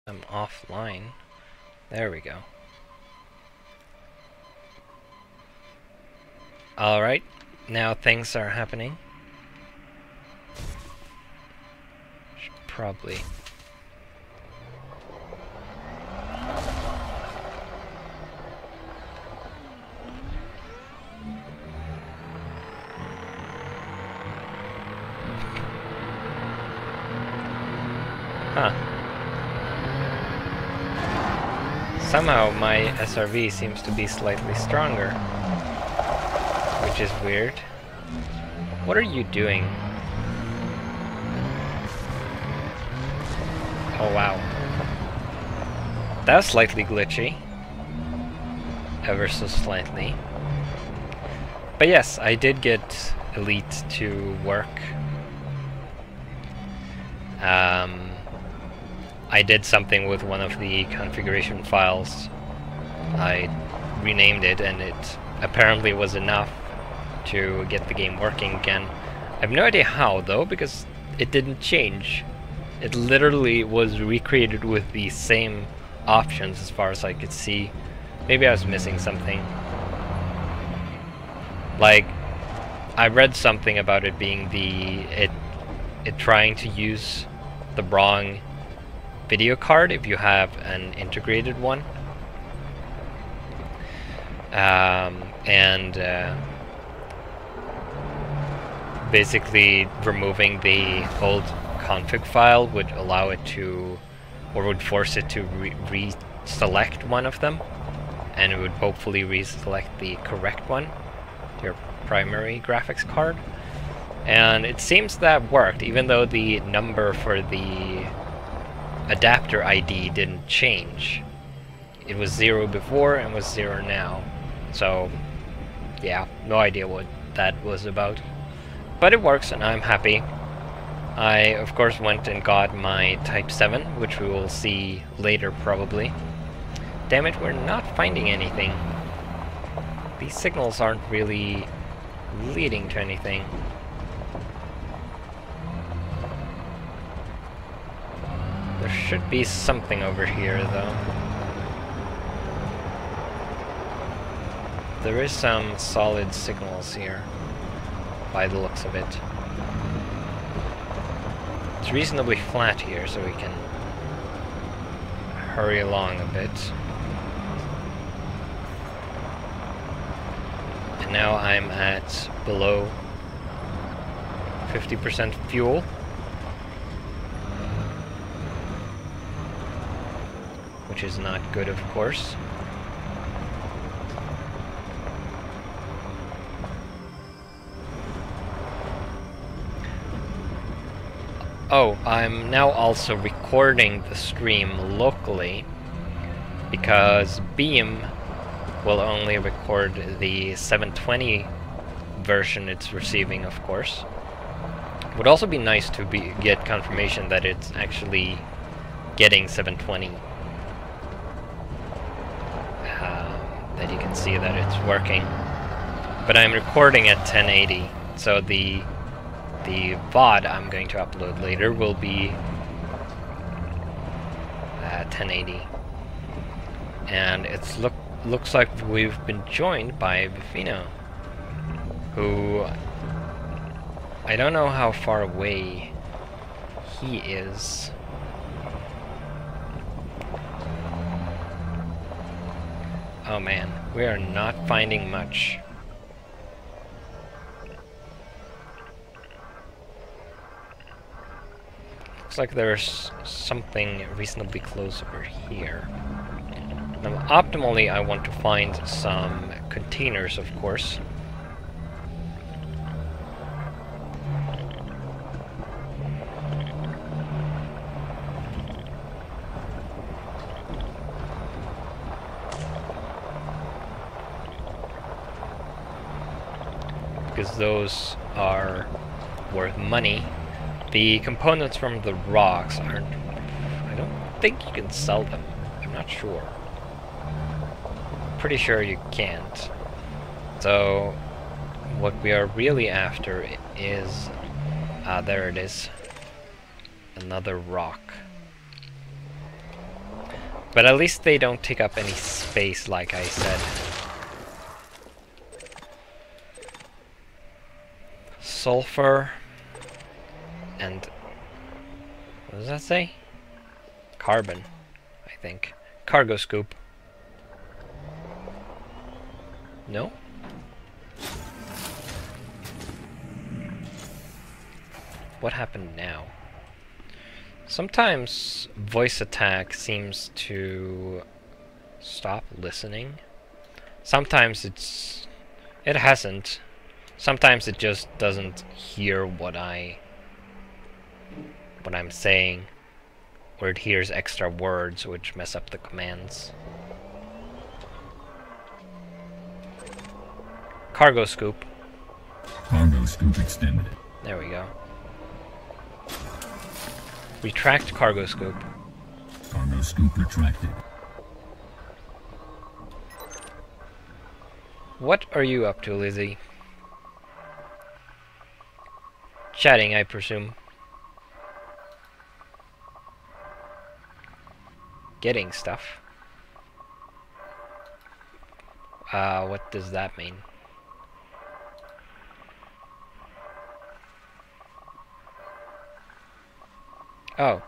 I'm offline. There we go. Alright, now things are happening. Should probably... Huh. Somehow my SRV seems to be slightly stronger, which is weird. What are you doing? Oh wow. That's slightly glitchy. Ever so slightly. But yes, I did get Elite to work. I did something with one of the configuration files. I renamed it and it apparently was enough to get the game working again. I have no idea how though, because it didn't change. It literally was recreated with the same options as far as I could see. Maybe I was missing something. Like, I read something about it being it trying to use the wrong video card if you have an integrated one. Basically removing the old config file would allow it to, or would force it to reselect one of them, and it would hopefully reselect the correct one, your primary graphics card. And it seems that worked, even though the number for the adapter ID didn't change. It was 0 before and was 0 now. So, yeah, no idea what that was about. But it works and I'm happy. I, of course, went and got my Type 7, which we will see later probably. Damn it, we're not finding anything. These signals aren't really leading to anything. There should be something over here, though. There is some solid signals here, by the looks of it. It's reasonably flat here, so we can hurry along a bit. And now I'm at below 50% fuel. Which is not good, of course. Oh, I'm now also recording the stream locally because Beam will only record the 720 version it's receiving, of course. Would also be nice to get confirmation that it's actually getting 720. That you can see that it's working. But I'm recording at 1080, so the VOD I'm going to upload later will be 1080. And it's looks like we've been joined by Bifino, who I don't know how far away he is. Oh man, we are not finding much. Looks like there's something reasonably close over here. Now, optimally, I want to find some containers, of course. Because those are worth money. The components from the rocks aren't... I don't think you can sell them. I'm not sure. Pretty sure you can't. So, what we are really after is... there it is. Another rock. But at least they don't take up any space, like I said. Sulfur. And... what does that say? Carbon, I think. Cargo scoop. No? What happened now? Sometimes voice attack seems to stop listening. Sometimes it hasn't. Sometimes it just doesn't hear what I'm saying, or it hears extra words which mess up the commands. Cargo scoop. Cargo scoop extended. There we go. Retract cargo scoop. Cargo scoop retracted. What are you up to, Lizzie? Chatting, I presume. Getting stuff. What does that mean? Oh.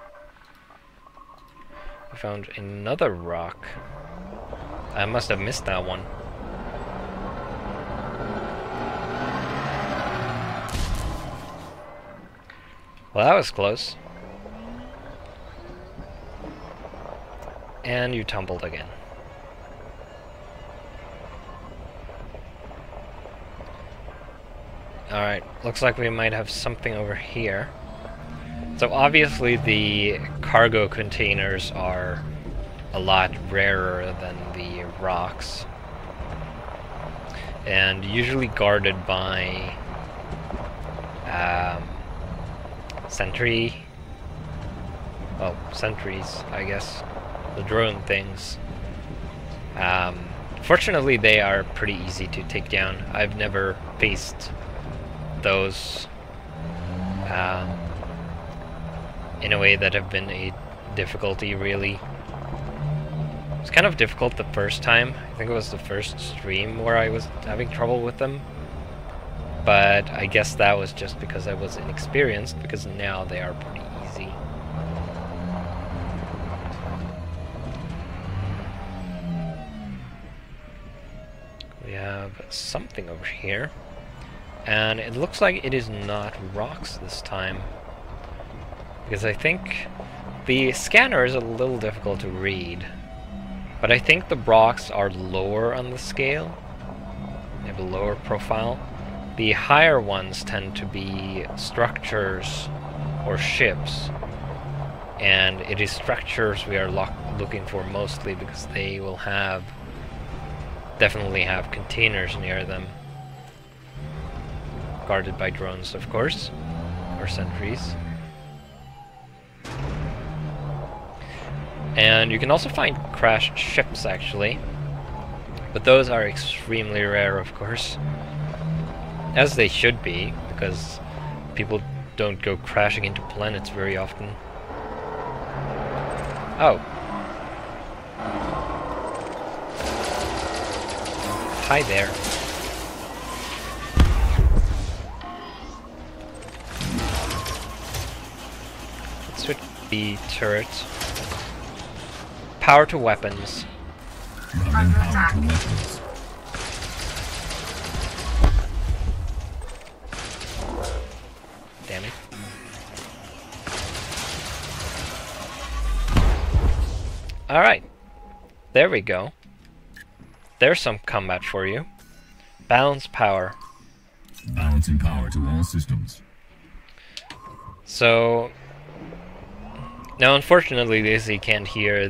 I found another rock. I must have missed that one. Well, that was close. And you tumbled again. Alright, looks like we might have something over here. So obviously the cargo containers are a lot rarer than the rocks. And usually guarded by sentries, I guess. The drone things. Fortunately, they are pretty easy to take down. I've never faced those in a way that have been a difficulty, really. It's kind of difficult the first time. I think it was the first stream where I was having trouble with them. But I guess that was just because I was inexperienced, because now they are pretty easy. We have something over here. And it looks like it is not rocks this time. Because I think the scanner is a little difficult to read. But I think the rocks are lower on the scale. They have a lower profile. The higher ones tend to be structures or ships. And it is structures we are looking for mostly, because they will definitely have containers near them. Guarded by drones, of course. Or sentries. And you can also find crashed ships, actually. But those are extremely rare, of course. As they should be, because people don't go crashing into planets very often. Oh. Hi there. Let's switch the turrets. Power to weapons. Routing power to weapons. Damn it. Alright. There we go. There's some combat for you. Balance power. Balancing power to all systems. So... now, unfortunately, Lizzie can't hear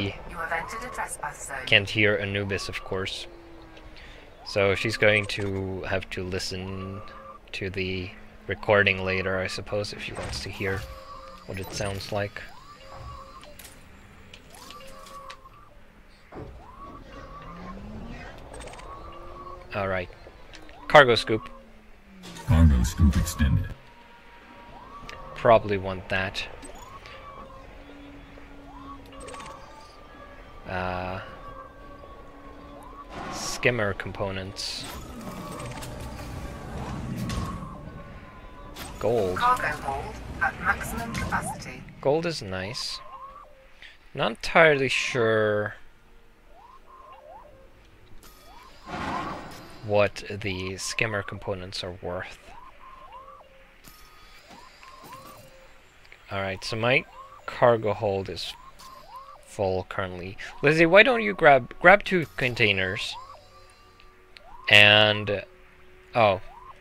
can't hear Anubis, of course. So she's going to have to listen to the recording later, I suppose, if she wants to hear what it sounds like. Alright. Cargo scoop. Cargo scoop extended. Probably want that. skimmer components. Gold. Cargo hold at maximum capacity. Gold is nice. Not entirely sure what the skimmer components are worth. Alright, so my cargo hold is full currently. Lizzie, why don't you grab 2 containers and oh.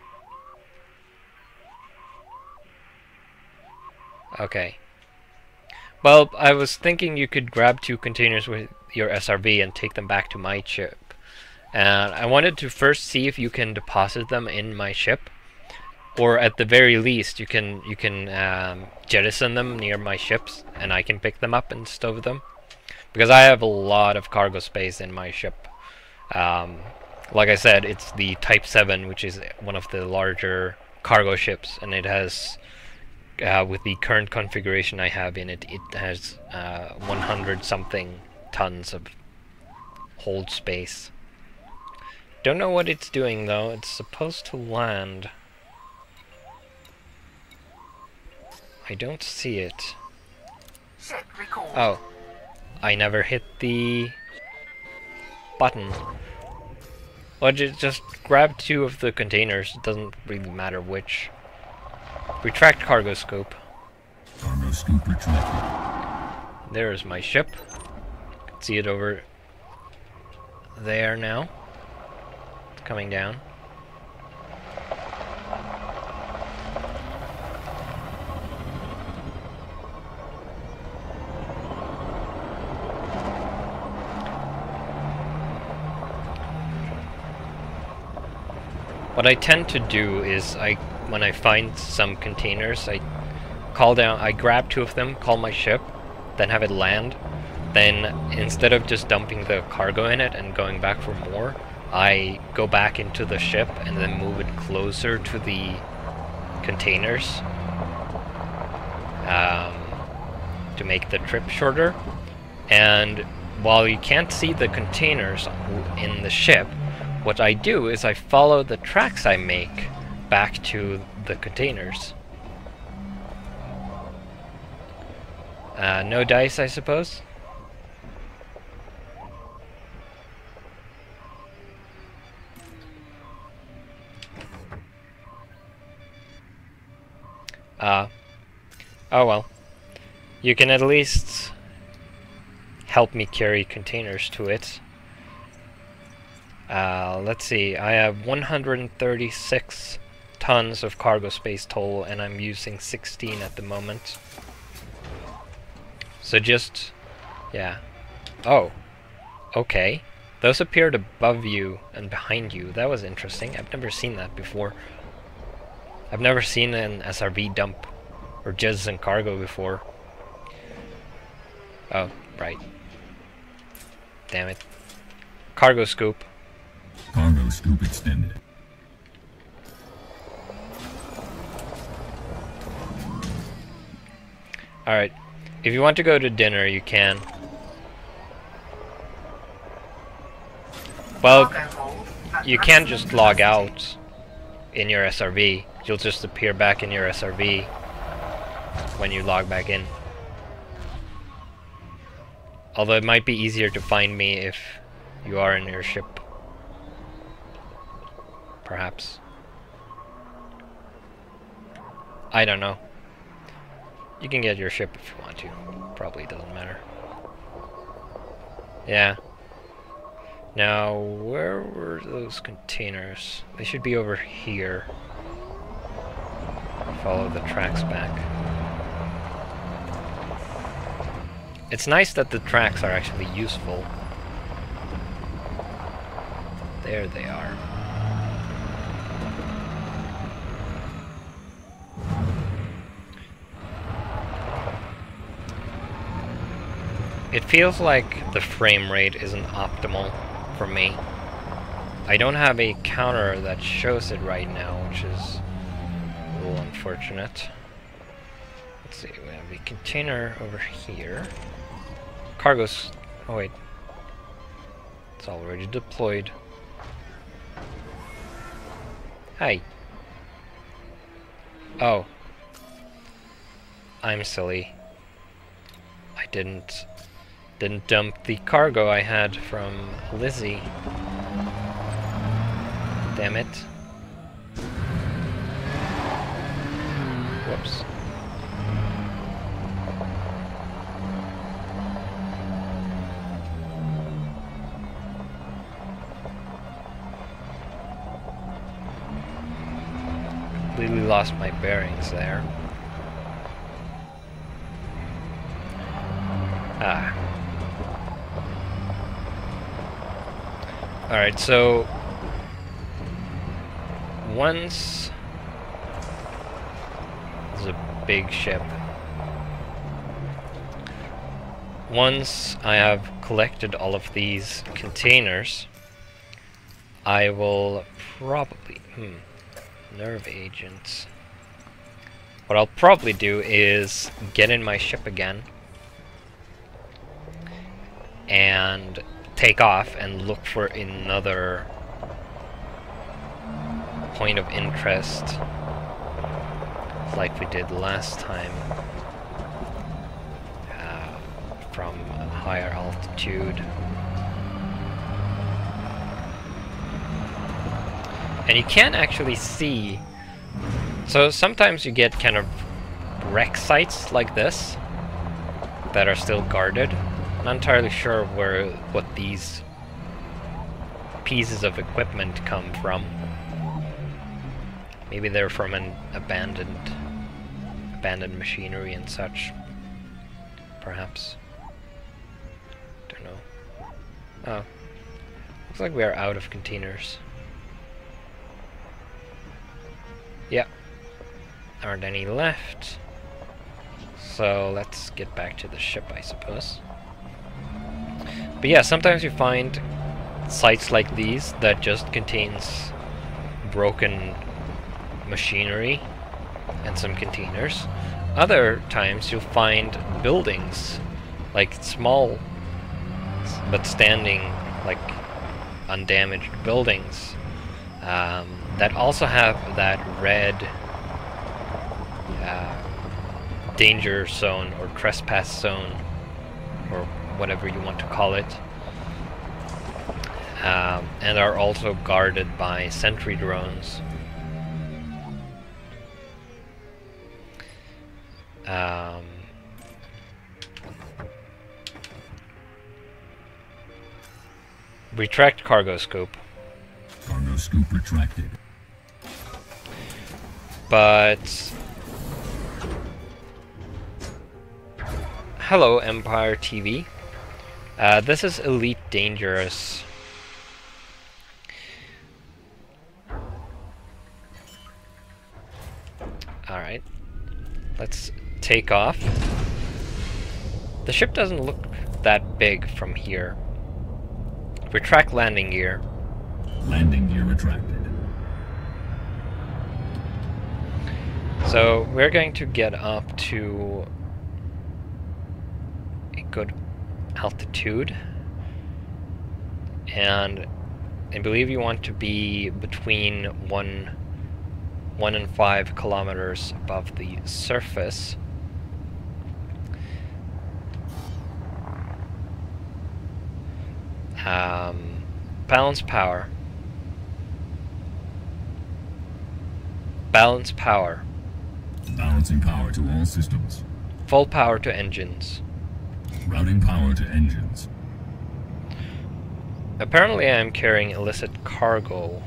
Okay. Well, I was thinking you could grab 2 containers with your SRV and take them back to my ship. And I wanted to first see if you can deposit them in my ship, or at the very least you can jettison them near my ships and I can pick them up and stow them, because I have a lot of cargo space in my ship. Like I said, it's the Type 7, which is one of the larger cargo ships, and it has with the current configuration I have in it, it has 100 something tons of hold space. Don't know what it's doing though. It's supposed to land. I don't see it. Ship recall. Oh, I never hit the button. Well, just grab 2 of the containers. It doesn't really matter which. Retract cargo scope. Cargo scoop retracted. There's my ship. You can see it over there now. It's coming down. What I tend to do is when I find some containers, I grab 2 of them, call my ship, then have it land. Then instead of just dumping the cargo in it and going back for more, I go back into the ship and then move it closer to the containers to make the trip shorter. And while you can't see the containers in the ship, what I do is I follow the tracks I make back to the containers. No dice, I suppose? Oh well. You can at least help me carry containers to it. Let's see, I have 136 tons of cargo space total, and I'm using 16 at the moment. So just, yeah. Oh, okay. Those appeared above you and behind you. That was interesting. I've never seen that before. I've never seen an SRV dump or jettison cargo before. Oh, right. Damn it. Cargo scoop. Cargo scoop extended. Alright. If you want to go to dinner, you can. Well, you can just log out in your SRV. You'll just appear back in your SRV when you log back in. Although it might be easier to find me if you are in your ship. Perhaps. I don't know. You can get your ship if you want to. Probably doesn't matter. Yeah. Now, where were those containers? They should be over here. Follow the tracks back. It's nice that the tracks are actually useful. There they are. It feels like the frame rate isn't optimal for me. I don't have a counter that shows it right now, which is a little unfortunate. Let's see, we have a container over here. Cargo's... oh wait, It's already deployed. Hey. Oh. I'm silly. I didn't dump the cargo I had from Lizzie. Damn it. Whoops. Completely lost my bearings there. Ah. Alright, so once this is a big ship. Once I have collected all of these containers, I will probably nerve agents. What I'll probably do is get in my ship again and take off and look for another point of interest like we did last time, from a higher altitude. And you can't actually see, so sometimes you get kind of wreck sites like this that are still guarded. Not entirely sure what these pieces of equipment come from. Maybe they're from an abandoned machinery and such. Perhaps. Don't know. Oh. Looks like we are out of containers. Yeah. Aren't any left. So let's get back to the ship, I suppose. But yeah, sometimes you find sites like these that just contains broken machinery and some containers. Other times you'll find buildings, like small but standing, like undamaged buildings, that also have that red danger zone or trespass zone, or whatever you want to call it, and are also guarded by sentry drones. Retract cargo scope. Cargo scoop retracted. But hello, Empire TV. This is Elite Dangerous. Alright. Let's take off. The ship doesn't look that big from here. Retract landing gear. Landing gear retracted. So we're going to get up to a good altitude, and I believe you want to be between 1 and 5 kilometers above the surface. Balance power. Balance power. Balancing power to all systems. Full power to engines. Routing power to engines. Apparently I am carrying illicit cargo.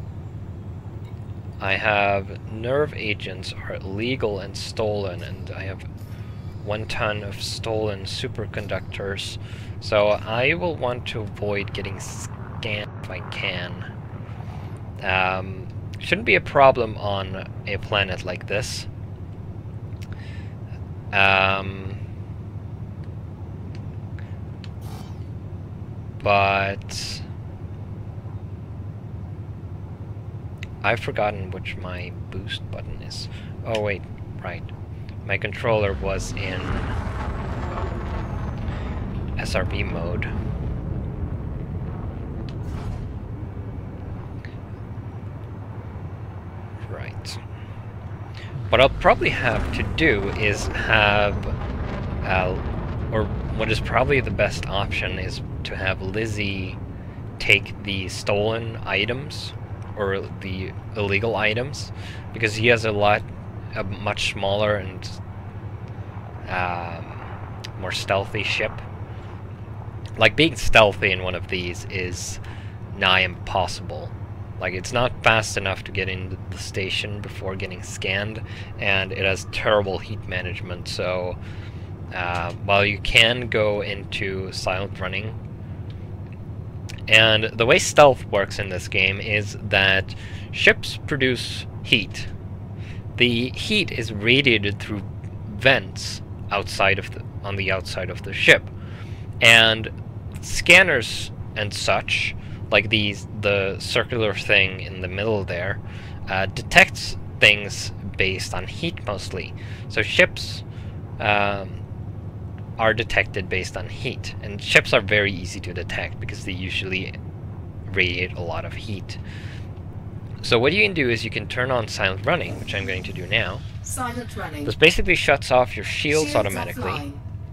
I have nerve agents are illegal and stolen, and I have 1 ton of stolen superconductors. So I will want to avoid getting scanned if I can. Shouldn't be a problem on a planet like this. But I've forgotten which my boost button is. Oh wait, right. My controller was in SRB mode. what I'll probably have to do is have, or what is probably the best option is to have Lizzie take the stolen items, or the illegal items, because he has a much smaller and more stealthy ship. Like, being stealthy in one of these is nigh impossible. Like, it's not fast enough to get into the station before getting scanned, and it has terrible heat management, so while you can go into silent running, and the way stealth works in this game is that ships produce heat. The heat is radiated through vents outside of on the outside of the ship, and scanners and such, like the circular thing in the middle there, detects things based on heat mostly. So ships are detected based on heat, and ships are very easy to detect because they usually radiate a lot of heat. So what you can do is you can turn on silent running, which I'm going to do now. Silent running. This basically shuts off your shields automatically, offline.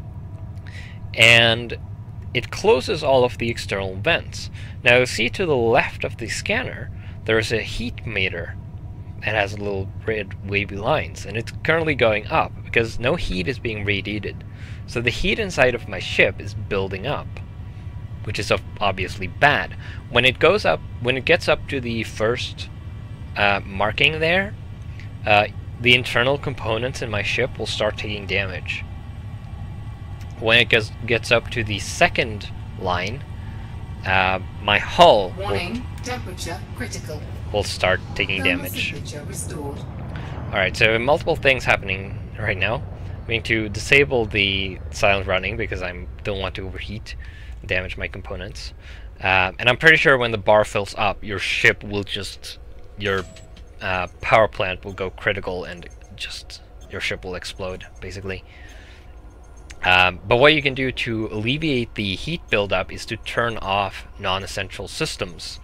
and it closes all of the external vents. Now see to the left of the scanner, there's a heat meter that has little red wavy lines, and it's currently going up because no heat is being radiated. So the heat inside of my ship is building up, which is obviously bad. When it gets up to the first marking there, the internal components in my ship will start taking damage. When it gets up to the second line, my hull Temperature critical. will start taking Thermal damage. signature restored. Alright, so multiple things happening right now. I'm going to disable the silent running because I don't want to overheat and damage my components. And I'm pretty sure when the bar fills up, your ship will just... your power plant will go critical and just... your ship will explode, basically. But what you can do to alleviate the heat buildup is to turn off non-essential systems.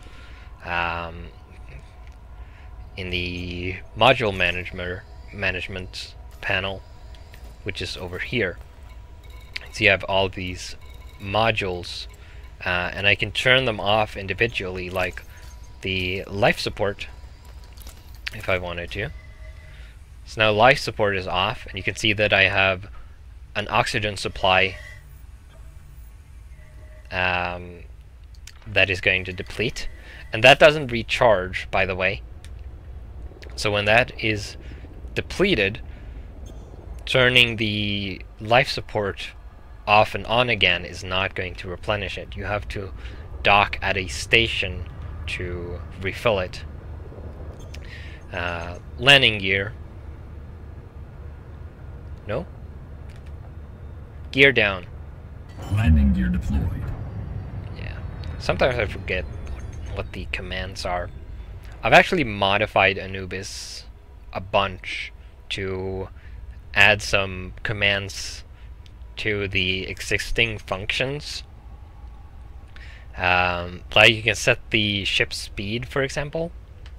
In the module management panel, which is over here. So you have all these modules, and I can turn them off individually, like the life support, if I wanted to. So now life support is off, and you can see that I have an oxygen supply that is going to deplete, and that doesn't recharge, by the way. So when that is depleted, turning the life support off and on again is not going to replenish it. You have to dock at a station to refill it. Landing gear. No? Gear down. Landing gear deployed. Yeah. Sometimes I forget what the commands are. I've actually modified Anubis a bunch to add some commands to the existing functions. Like you can set the ship's speed, for example,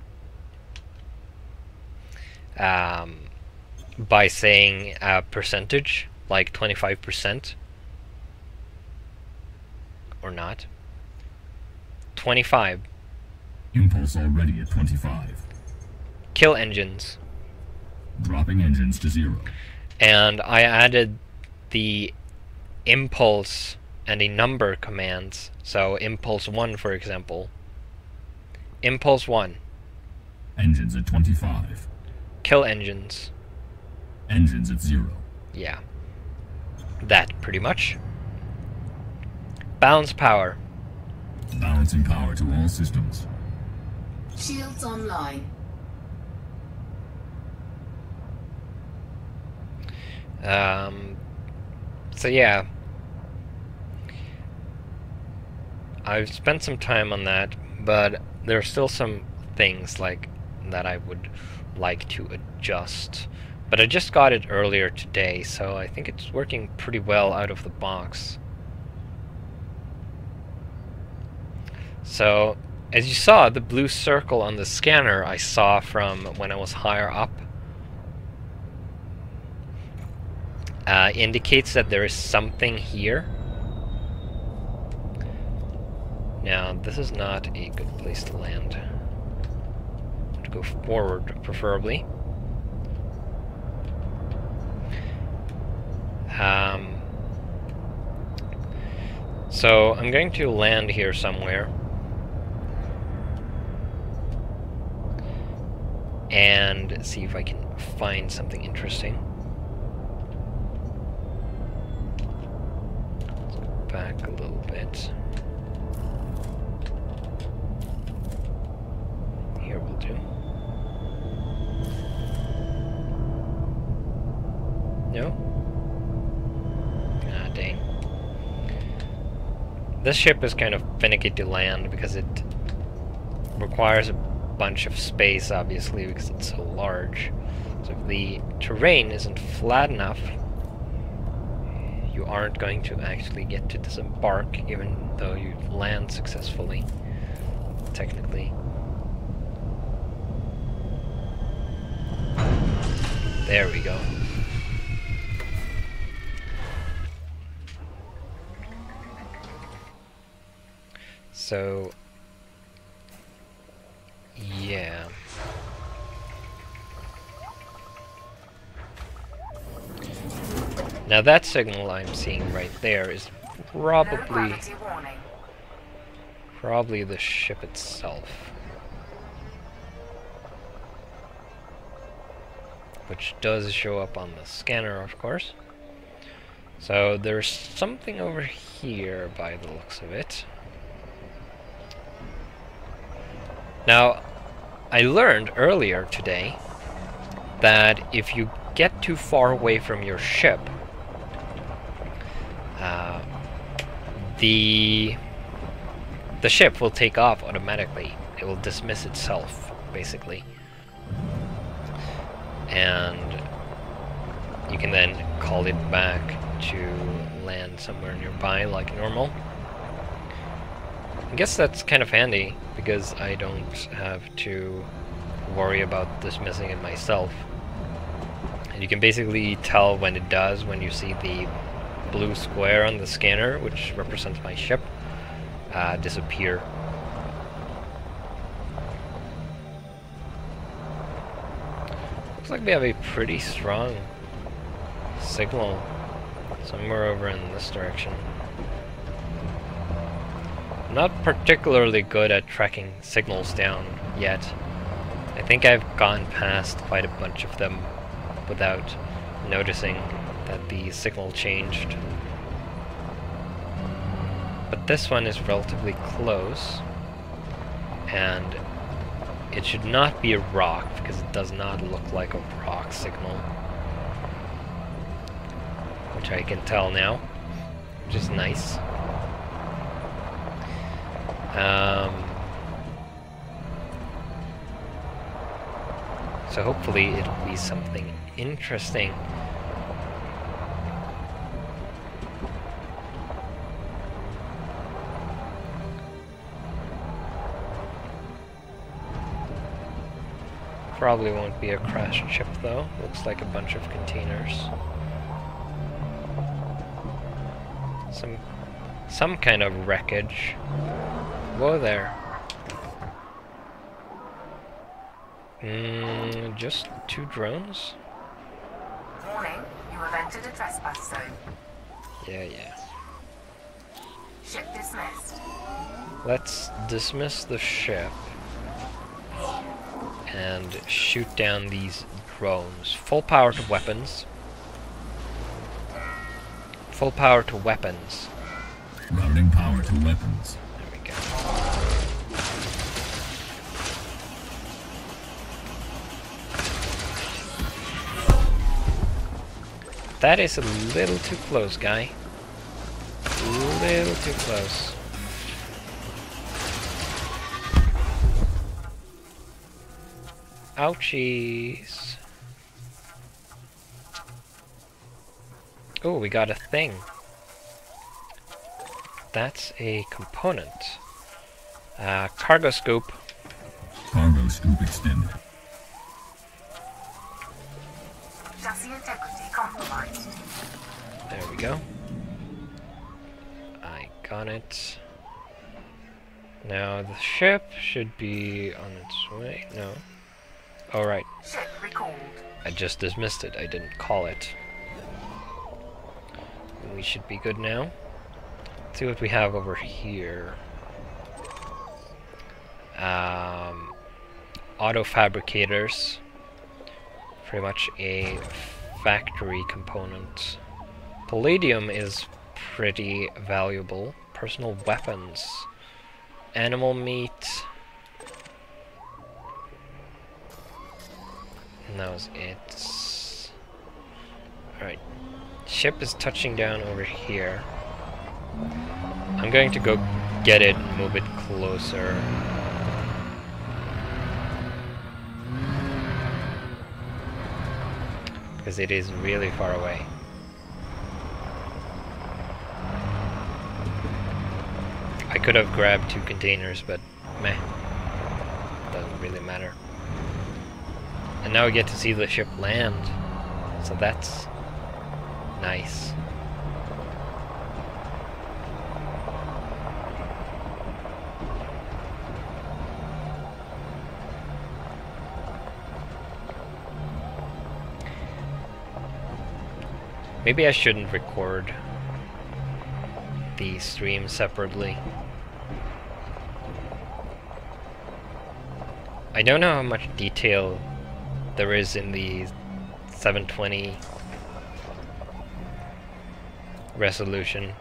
by saying a percentage, like 25%, or not. 25. Impulse already at 25. Kill engines. Dropping engines to 0. And I added the impulse and a number commands. So impulse 1, for example. Impulse 1. Engines at 25. Kill engines. Engines at 0. Yeah. That, pretty much. Balance power. Balancing power to all systems. Shields online. So yeah. I've spent some time on that, but there are still some things like that I would like to adjust. But I just got it earlier today, so I think it's working pretty well out of the box. So, as you saw, the blue circle on the scanner I saw from when I was higher up. indicates that there is something here. Now, this is not a good place to land. To go forward, preferably. So, I'm going to land here somewhere. And see if I can find something interesting. Let's go back a little bit. Here will do. No? Ah, dang. This ship is kind of finicky to land because it requires a bunch of space, obviously, because it's so large. So if the terrain isn't flat enough, you aren't going to actually get to disembark, even though you land successfully, technically. There we go. So, yeah. Now that signal I'm seeing right there is probably the ship itself. Which does show up on the scanner, of course. So there's something over here by the looks of it. Now, I learned earlier today that if you get too far away from your ship, the ship will take off automatically. It will dismiss itself, basically. And you can then call it back to land somewhere nearby like normal. I guess that's kind of handy, because I don't have to worry about dismissing it myself. And you can basically tell when it does when you see the blue square on the scanner, which represents my ship, disappear. Looks like we have a pretty strong signal somewhere over in this direction. I'm not particularly good at tracking signals down yet. I think I've gone past quite a bunch of them without noticing that the signal changed. But this one is relatively close, and it should not be a rock, because it does not look like a rock signal. Which I can tell now, which is nice. So hopefully it'll be something interesting. Probably won't be a crashed ship though. Looks like a bunch of containers. Some kind of wreckage. Whoa there. Just 2 drones? Warning, you have entered a trespass zone. Yeah. Ship dismissed. Let's dismiss the ship and shoot down these drones. Full power to weapons. Full power to weapons. Routing power to weapons. There we go. That is a little too close, guy. A little too close. Ouchies. Oh, we got a thing. That's a component. Cargo scoop. Cargo scoop extended. Chassis integrity complete. compromised. There we go. I got it. Now the ship should be on its way. No. Oh, right. Ship recalled. I just dismissed it. I didn't call it. We should be good now. Let's see what we have over here. Auto fabricators. Pretty much a factory component. Palladium is pretty valuable. Personal weapons. Animal meat. And that was it. Alright. Ship is touching down over here. I'm going to go get it and move it closer. Because it is really far away. I could have grabbed 2 containers, but meh. Doesn't really matter. And now we get to see the ship land. So that's nice. Maybe I shouldn't record the stream separately. I don't know how much detail there is in the 720 resolution.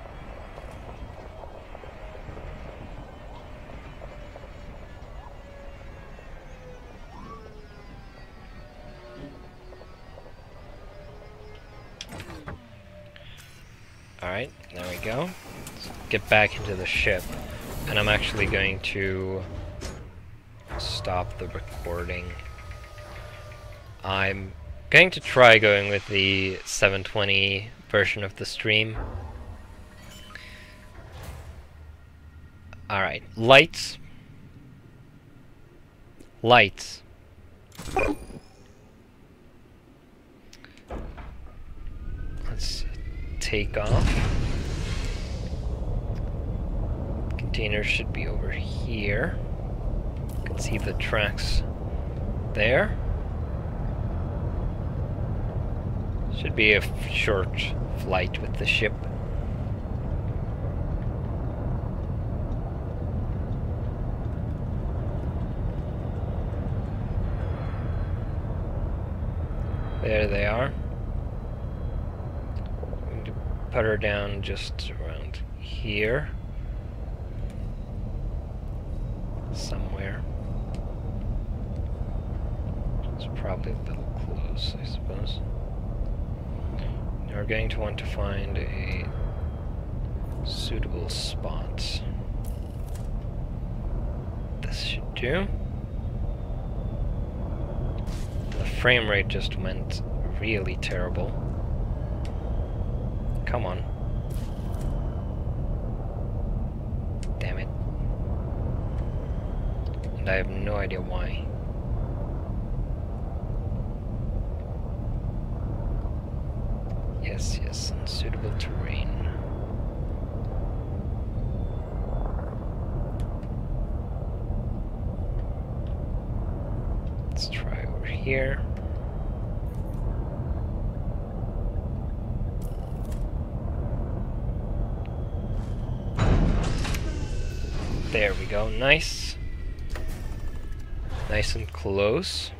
Alright, there we go. Let's get back into the ship. And I'm actually going to stop the recording. I'm going to try going with the 720 version of the stream. Alright, lights. Lights. Let's take off. Container should be over here. You can see the tracks there. Should be a short flight with the ship. There they are. I'm going to put her down just around here. Somewhere. It's probably a little close, I suppose. Now we're going to want to find a suitable spot. This should do. The frame rate just went really terrible. Come on. Damn it. And I have no idea why. Yes, yes, unsuitable terrain. Let's try over here. There we go, nice. Nice and close.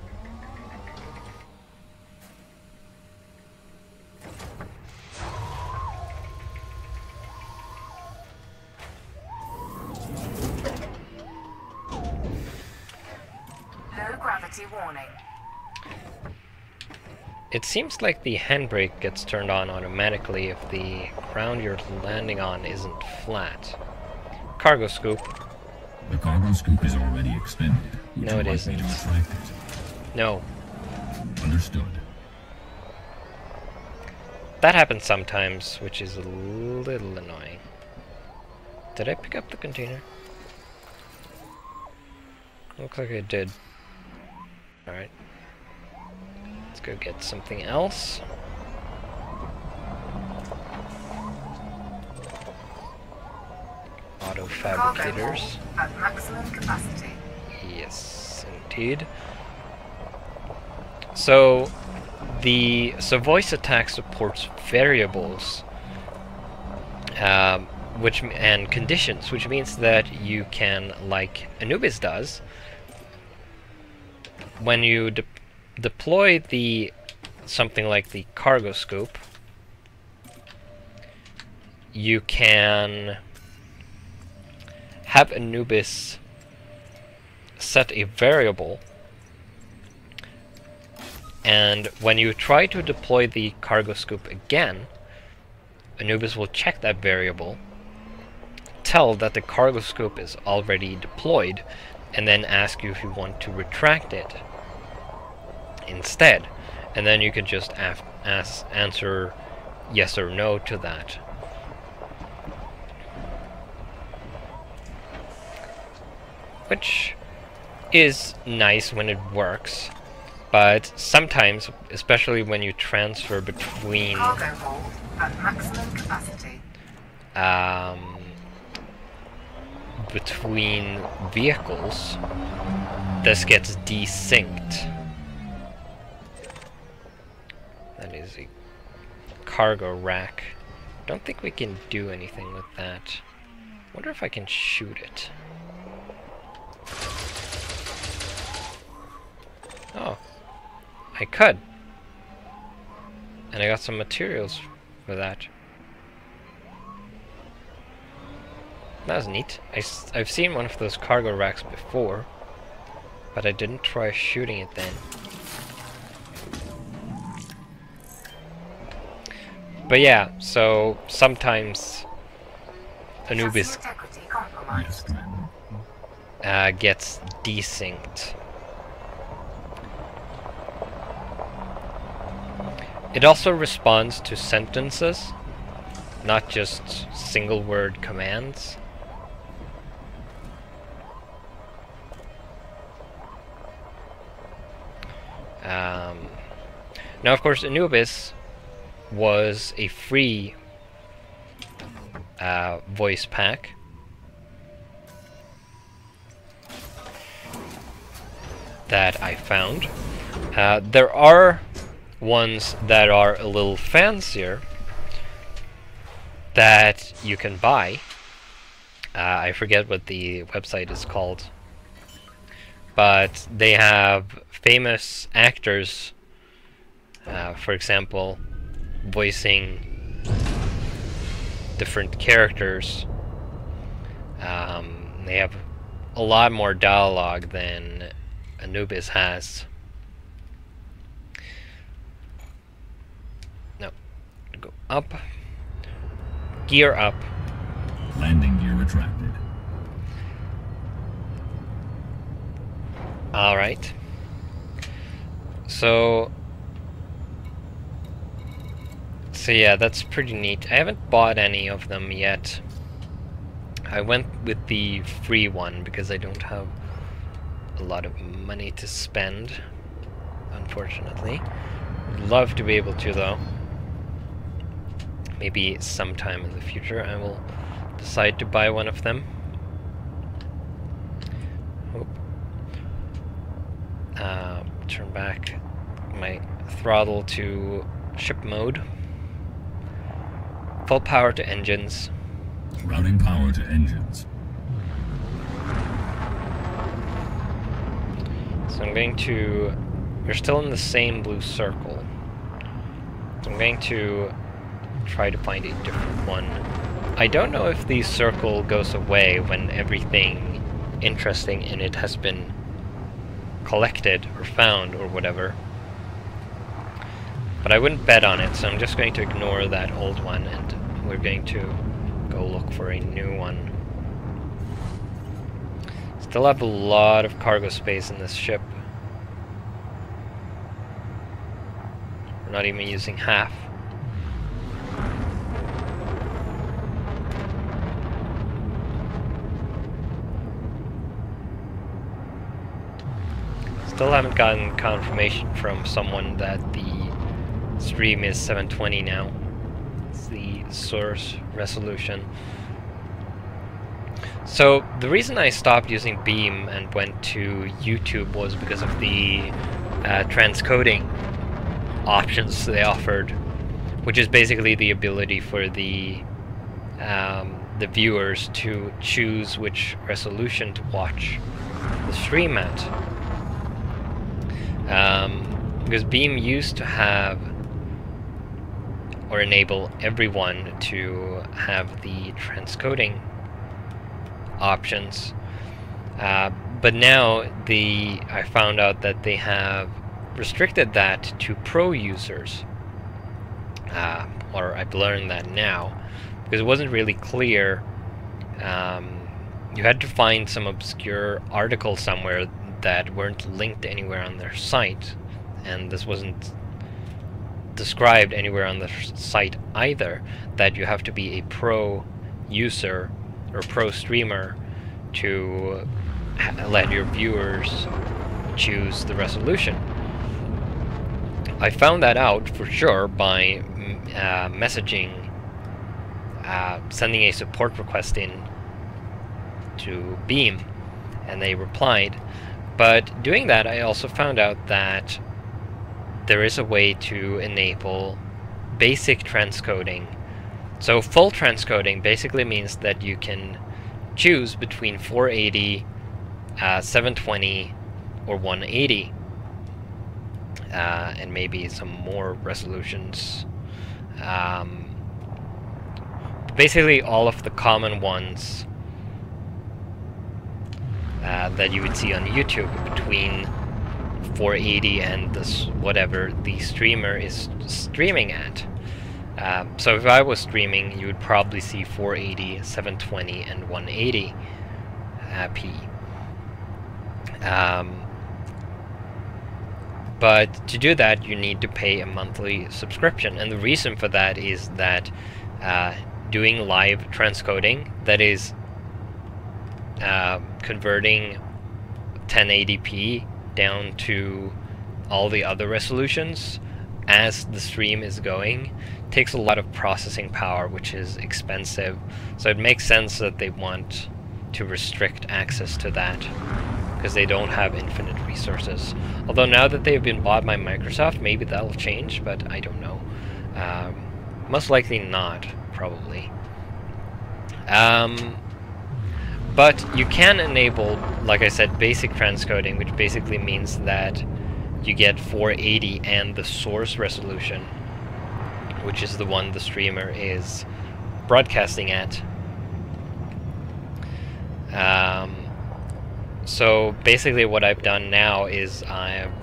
Low gravity warning. It seems like the handbrake gets turned on automatically if the ground you're landing on isn't flat. Cargo scoop. The cargo scoop is already expended. Would No, you it like isn't. me to extract it? No. Understood. That happens sometimes, which is a little annoying. Did I pick up the container? Looks like I did. Alright. Let's go get something else. auto Cargo fabricators. hold at maximum capacity. Yes, indeed. So voice attack supports variables, and conditions, which means that you can, like Anubis does, when you deploy something like the cargo scoop, you can have Anubis set a variable, and when you try to deploy the cargo scoop again, Anubis will check that variable, tell that the cargo scoop is already deployed, and then ask you if you want to retract it instead. And then you can just answer yes or no to that. Which is nice when it works, but sometimes, especially when you transfer between Cargo hold at maximum capacity. between vehicles, this gets desynced. That is a cargo rack. Don't think we can do anything with that. Wonder if I can shoot it. Oh, I could. And I got some materials for that. That was neat. I've seen one of those cargo racks before, but I didn't try shooting it then. But yeah, so sometimes Anubis Chassis integrity compromised. Yes, Commander. gets desynced. It also responds to sentences, not just single word commands. Now, of course, Anubis was a free voice pack. That I found. There are ones that are a little fancier that you can buy. I forget what the website is called, but they have famous actors, for example, voicing different characters. They have a lot more dialogue than Anubis has. No, go up. Gear up. Landing gear retracted. Alright. So yeah, that's pretty neat. I haven't bought any of them yet. I went with the free one because I don't have a lot of money to spend, unfortunately. Would love to be able to, though. Maybe sometime in the future I will decide to buy one of them. Turn back my throttle to ship mode. Full power to engines. Routing power to engines. So I'm going to... We're still in the same blue circle. So I'm going to try to find a different one. I don't know if the circle goes away when everything interesting in it has been collected or found or whatever. But I wouldn't bet on it, so I'm just going to ignore that old one and we're going to go look for a new one. Still have a lot of cargo space in this ship. We're not even using half. Still haven't gotten confirmation from someone that the stream is 720 now. It's the source resolution. So the reason I stopped using Beam and went to YouTube was because of the transcoding options they offered, which is basically the ability for the viewers to choose which resolution to watch the stream at. Because Beam used to have or enable everyone to have the transcoding options, but now I found out that they have restricted that to pro users, or I've learned that now, because it wasn't really clear. You had to find some obscure article somewhere that weren't linked anywhere on their site, and this wasn't described anywhere on the site either, that you have to be a pro user or pro streamer to let your viewers choose the resolution. I found that out for sure by messaging, sending a support request in to Beam, and they replied. But doing that, I also found out that there is a way to enable basic transcoding. So full transcoding basically means that you can choose between 480, 720, or 180, and maybe some more resolutions. Basically all of the common ones that you would see on YouTube, between 480 and whatever the streamer is streaming at. So if I was streaming, you would probably see 480, 720, and 180 p. But to do that, you need to pay a monthly subscription, and the reason for that is that doing live transcoding, that is converting 1080p down to all the other resolutions as the stream is going, takes a lot of processing power, which is expensive. So it makes sense that they want to restrict access to that, because they don't have infinite resources. Although now that they've been bought by Microsoft, maybe that'll change, but I don't know. Most likely not, probably. But you can enable, like I said, basic transcoding, which basically means that you get 480 and the source resolution, which is the one the streamer is broadcasting at. So basically what I've done now is I'm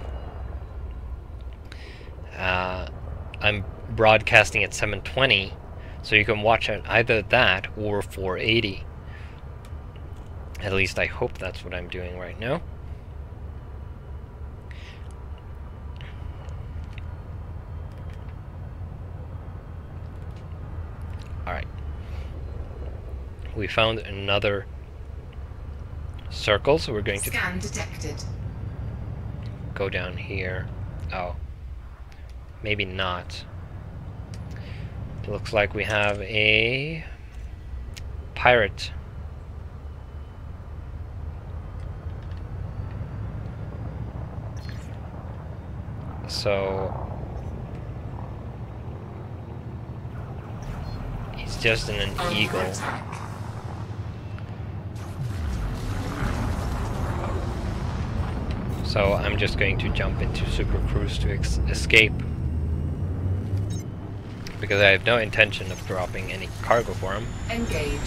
broadcasting at 720, so you can watch it either that or 480. At least I hope that's what I'm doing right now. Alright. We found another circle, so we're going to scan detected. Go down here. Oh. Maybe not. It looks like we have a pirate. So he's just in an eagle. So I'm just going to jump into Super Cruise to escape, because I have no intention of dropping any cargo for him. Engage.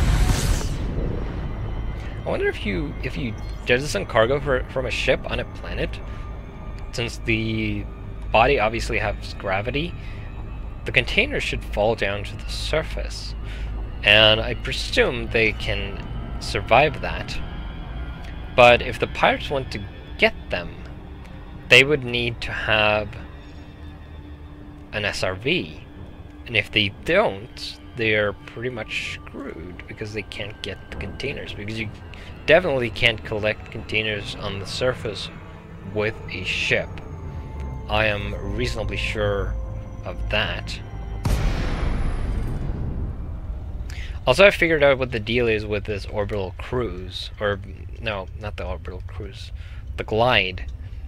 I wonder if you jettison cargo from a ship on a planet, since the body obviously has gravity, the containers should fall down to the surface, and I presume they can survive that. But if the pirates want to get them, they would need to have an SRV, and if they don't, they're pretty much screwed, because they can't get the containers, because you definitely can't collect containers on the surface with a ship. I am reasonably sure of that. Also, I figured out what the deal is with this orbital cruise, or no, not the orbital cruise, the glide.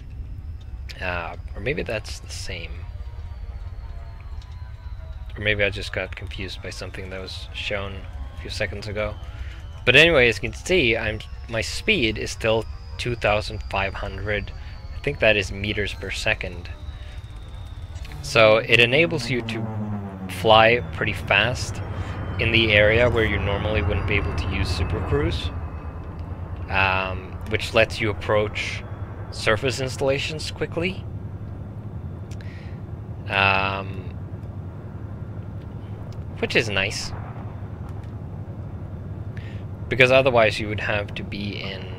Or maybe that's the same. Or maybe I just got confused by something that was shown a few seconds ago. But anyway, as you can see, my speed is still 2,500. I think that is meters per second. So it enables you to fly pretty fast in the area where you normally wouldn't be able to use Super Cruise, which lets you approach surface installations quickly. Which is nice, because otherwise you would have to be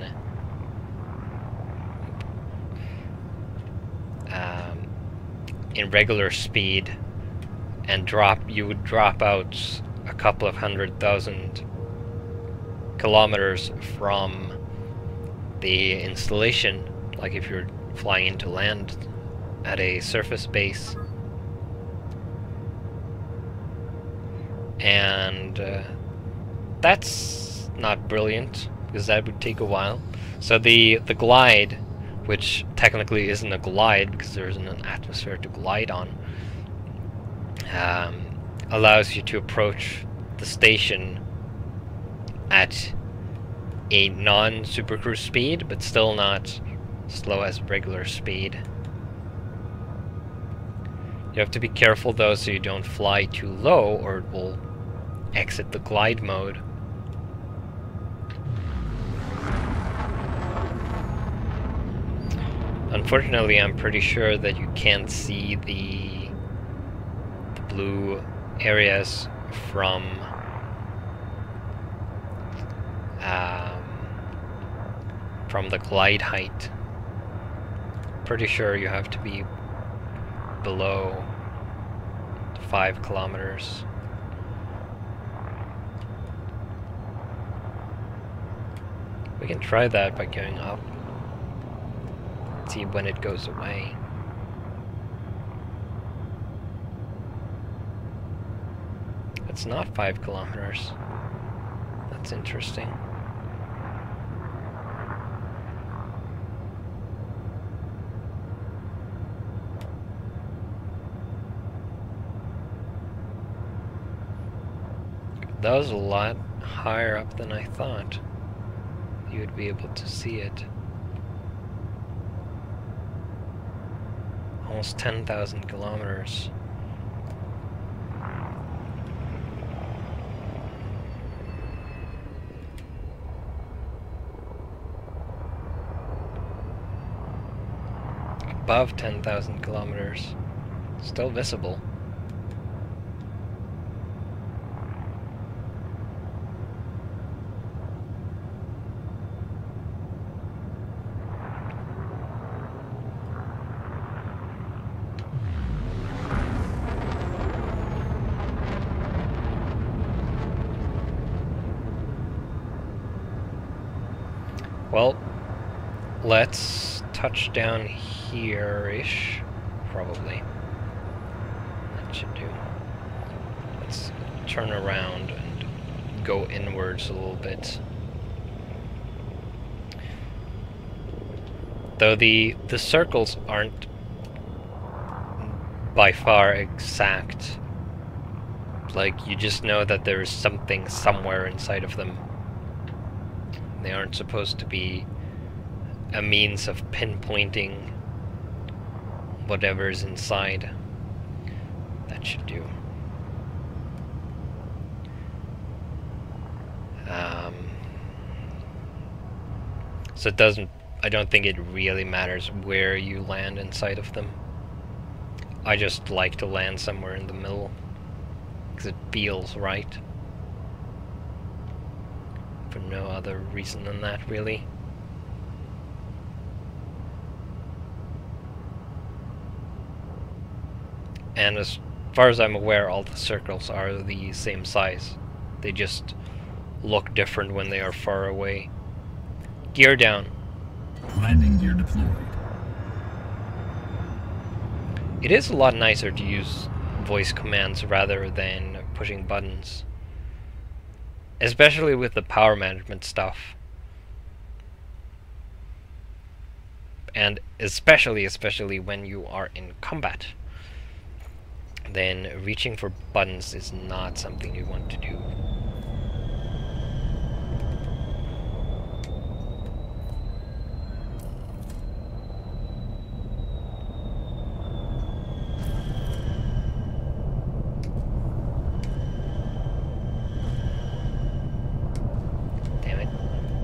in regular speed and you would drop out a couple of 100,000 kilometers from the installation, like if you're flying into land at a surface base. And that's not brilliant, because that would take a while. So the glide, which technically isn't a glide because there isn't an atmosphere to glide on, allows you to approach the station at a non-Super Cruise speed, but still not slow as regular speed. You have to be careful though so you don't fly too low, or it will exit the glide mode. Unfortunately, I'm pretty sure that you can't see the blue areas from the glide height. Pretty sure you have to be below 5 kilometers. We can try that by going up. See when it goes away. It's not 5 kilometers. That's interesting. That was a lot higher up than I thought you would be able to see it. Almost 10,000 kilometers. Above 10,000 kilometers. Still visible. Well, let's touch down here-ish, probably. That should do. Let's turn around and go inwards a little bit. Though the circles aren't by far exact. Like, you just know that there is something somewhere inside of them. They aren't supposed to be a means of pinpointing whatever's inside. That should do. So it doesn't, I don't think it really matters where you land inside of them. I just like to land somewhere in the middle, because it feels right. For no other reason than that, really. And as far as I'm aware, all the circles are the same size. They just look different when they are far away. Gear down. Landing gear deployed. It is a lot nicer to use voice commands rather than pushing buttons. especially with the power management stuff. And especially when you are in combat, then reaching for buttons is not something you want to do. Damn it.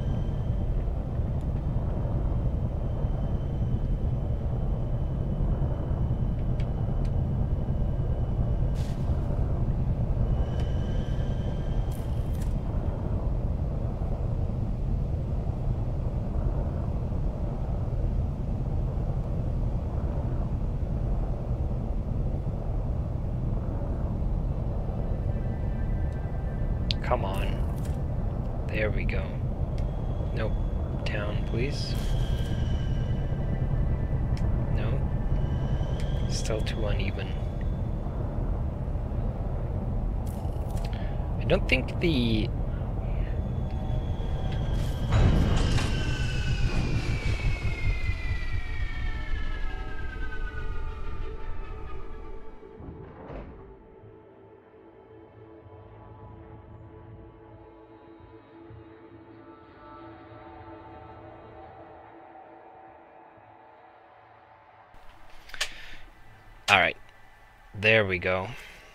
Come on. There we go. Nope. Down, please. No. Still too uneven. I don't think the... Alright, there we go.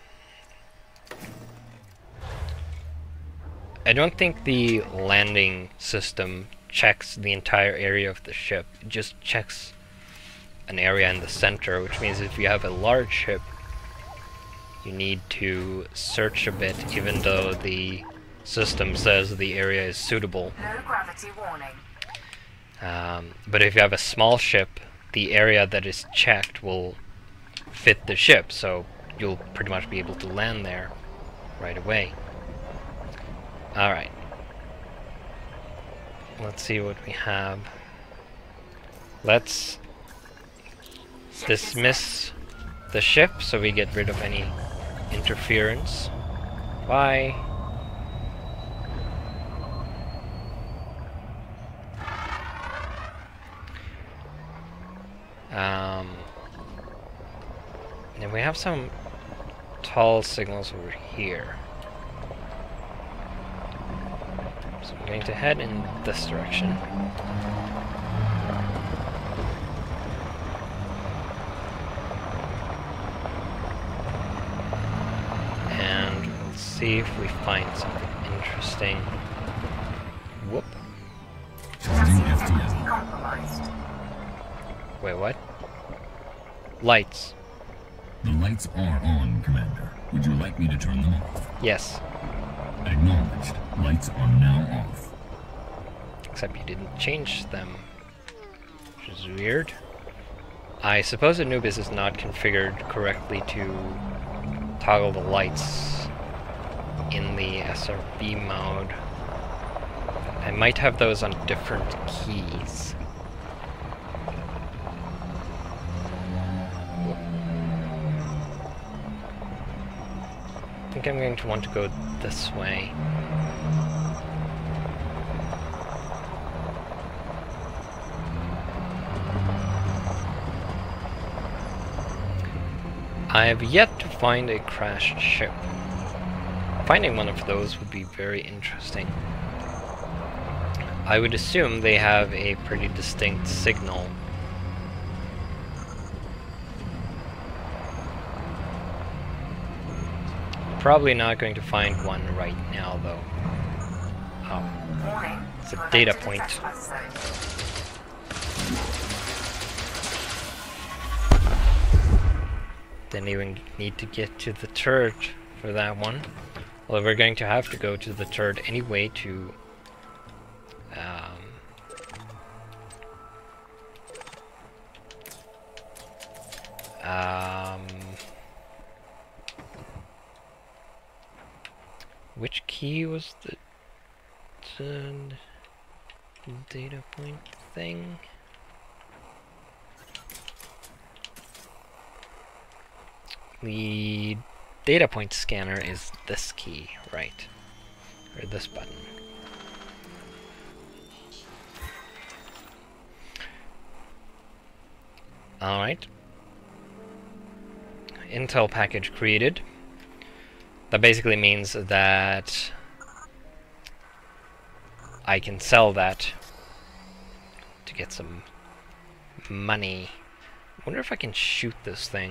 I don't think the landing system checks the entire area of the ship. It just checks an area in the center, which means if you have a large ship, you need to search a bit, even though the system says the area is suitable. No gravity warning. But if you have a small ship, the area that is checked will fit the ship, so you'll pretty much be able to land there right away. Alright. Let's see what we have. Let's dismiss the ship so we get rid of any interference. Bye. And we have some tall signals over here. So I'm going to head in this direction. And we'll see if we find something interesting. Whoop. Compromised. Wait, what? Lights. The lights are on, Commander. Would you like me to turn them off? Yes. Acknowledged. Lights are now off. Except you didn't change them, which is weird. I suppose Anubis is not configured correctly to toggle the lights in the SRB mode. I might have those on different keys. I think I'm going to want to go this way. I have yet to find a crashed ship. Finding one of those would be very interesting. I would assume they have a pretty distinct signal. Probably not going to find one right now, though. Oh, Warning. it's You a have data entered point. trespass zone. Didn't even need to get to the turret for that one. Well, we're going to have to go to the turret anyway to which key was the data point thing? The data point scanner is this key, right? or this button. Alright. Intel package created. That basically means that I can sell that to get some money. I wonder if I can shoot this thing.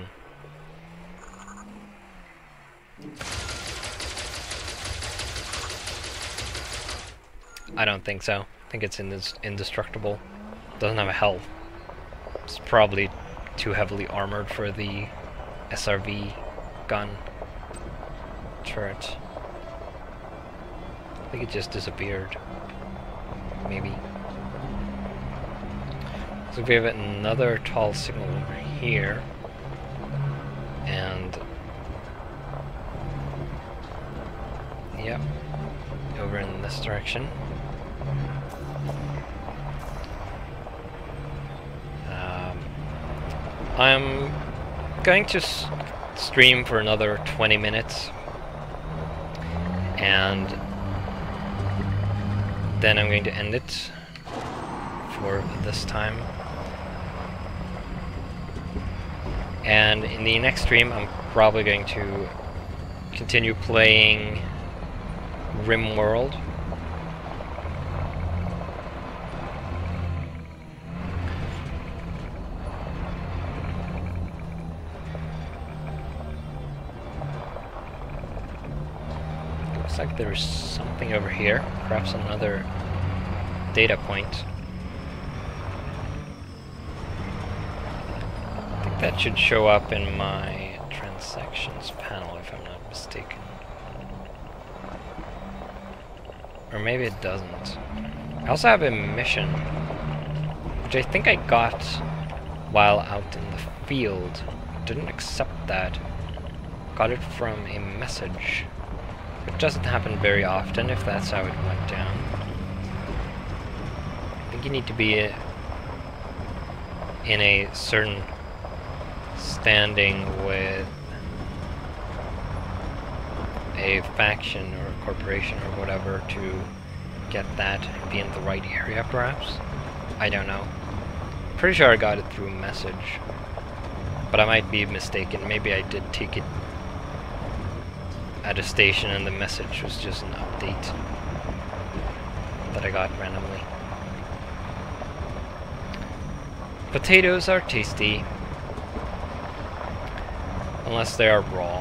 I don't think so. I think it's indestructible. Doesn't have a health. It's probably too heavily armored for the SRV gun turret. I think it just disappeared. Maybe. So we have another tall signal over here. And yep, over in this direction. I'm going to stream for another 20 minutes, and then I'm going to end it for this time. And in the next stream, I'm probably going to continue playing RimWorld. Looks like there's something over here, perhaps another data point. I think that should show up in my transactions panel if I'm not mistaken. Or maybe it doesn't. I also have a mission, which I think I got while out in the field. Didn't accept that. Got it from a message. It doesn't happen very often if that's how it went down. I think you need to be in a certain standing with a faction or a corporation or whatever to get that and be in the right area, perhaps? I don't know. Pretty sure I got it through a message, but I might be mistaken. Maybe I did take it at a station and the message was just an update that I got randomly. Potatoes are tasty, unless they are raw.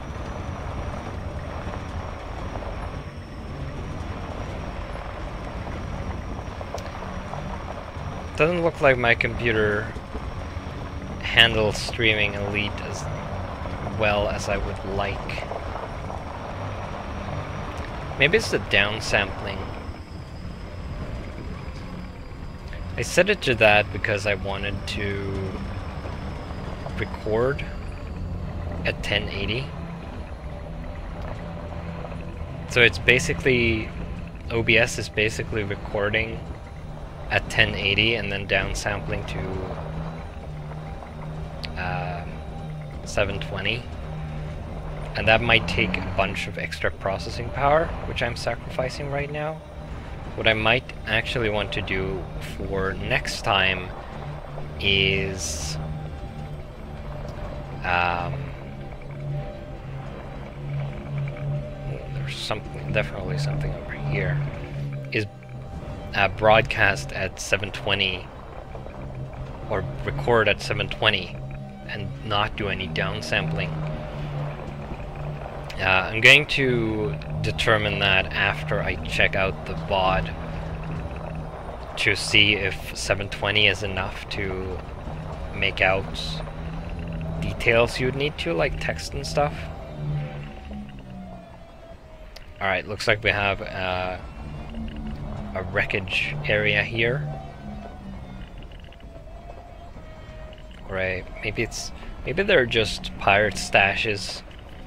Doesn't look like my computer handles streaming Elite as well as I would like. Maybe it's the downsampling. I set it to that because I wanted to record at 1080. So it's basically, OBS is basically recording at 1080 and then downsampling to 720. And that might take a bunch of extra processing power, which I'm sacrificing right now. What I might actually want to do for next time is there's something, definitely something over here, is broadcast at 720 or record at 720 and not do any downsampling. I'm going to determine that after I check out the VOD to see if 720 is enough to make out details you would need to, like text and stuff. Alright, looks like we have a wreckage area here. Right, maybe they're just pirate stashes.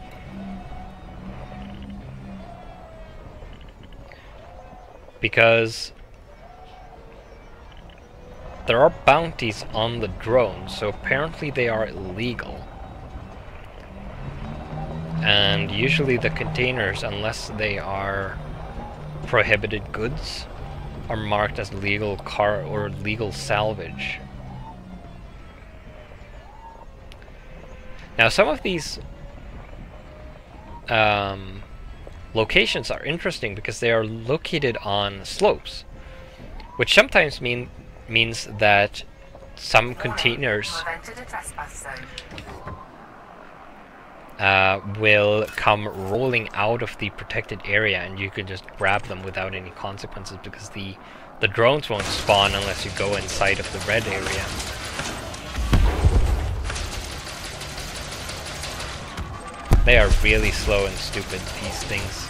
Because there are bounties on the drone, so apparently they are illegal. And usually the containers, unless they are prohibited goods are marked as legal car or legal salvage. Now some of these locations are interesting because they are located on slopes, which sometimes means that some containers You have entered a trespass zone. will come rolling out of the protected area, and you can just grab them without any consequences because the drones won't spawn unless you go inside of the red area. They are really slow and stupid, these things.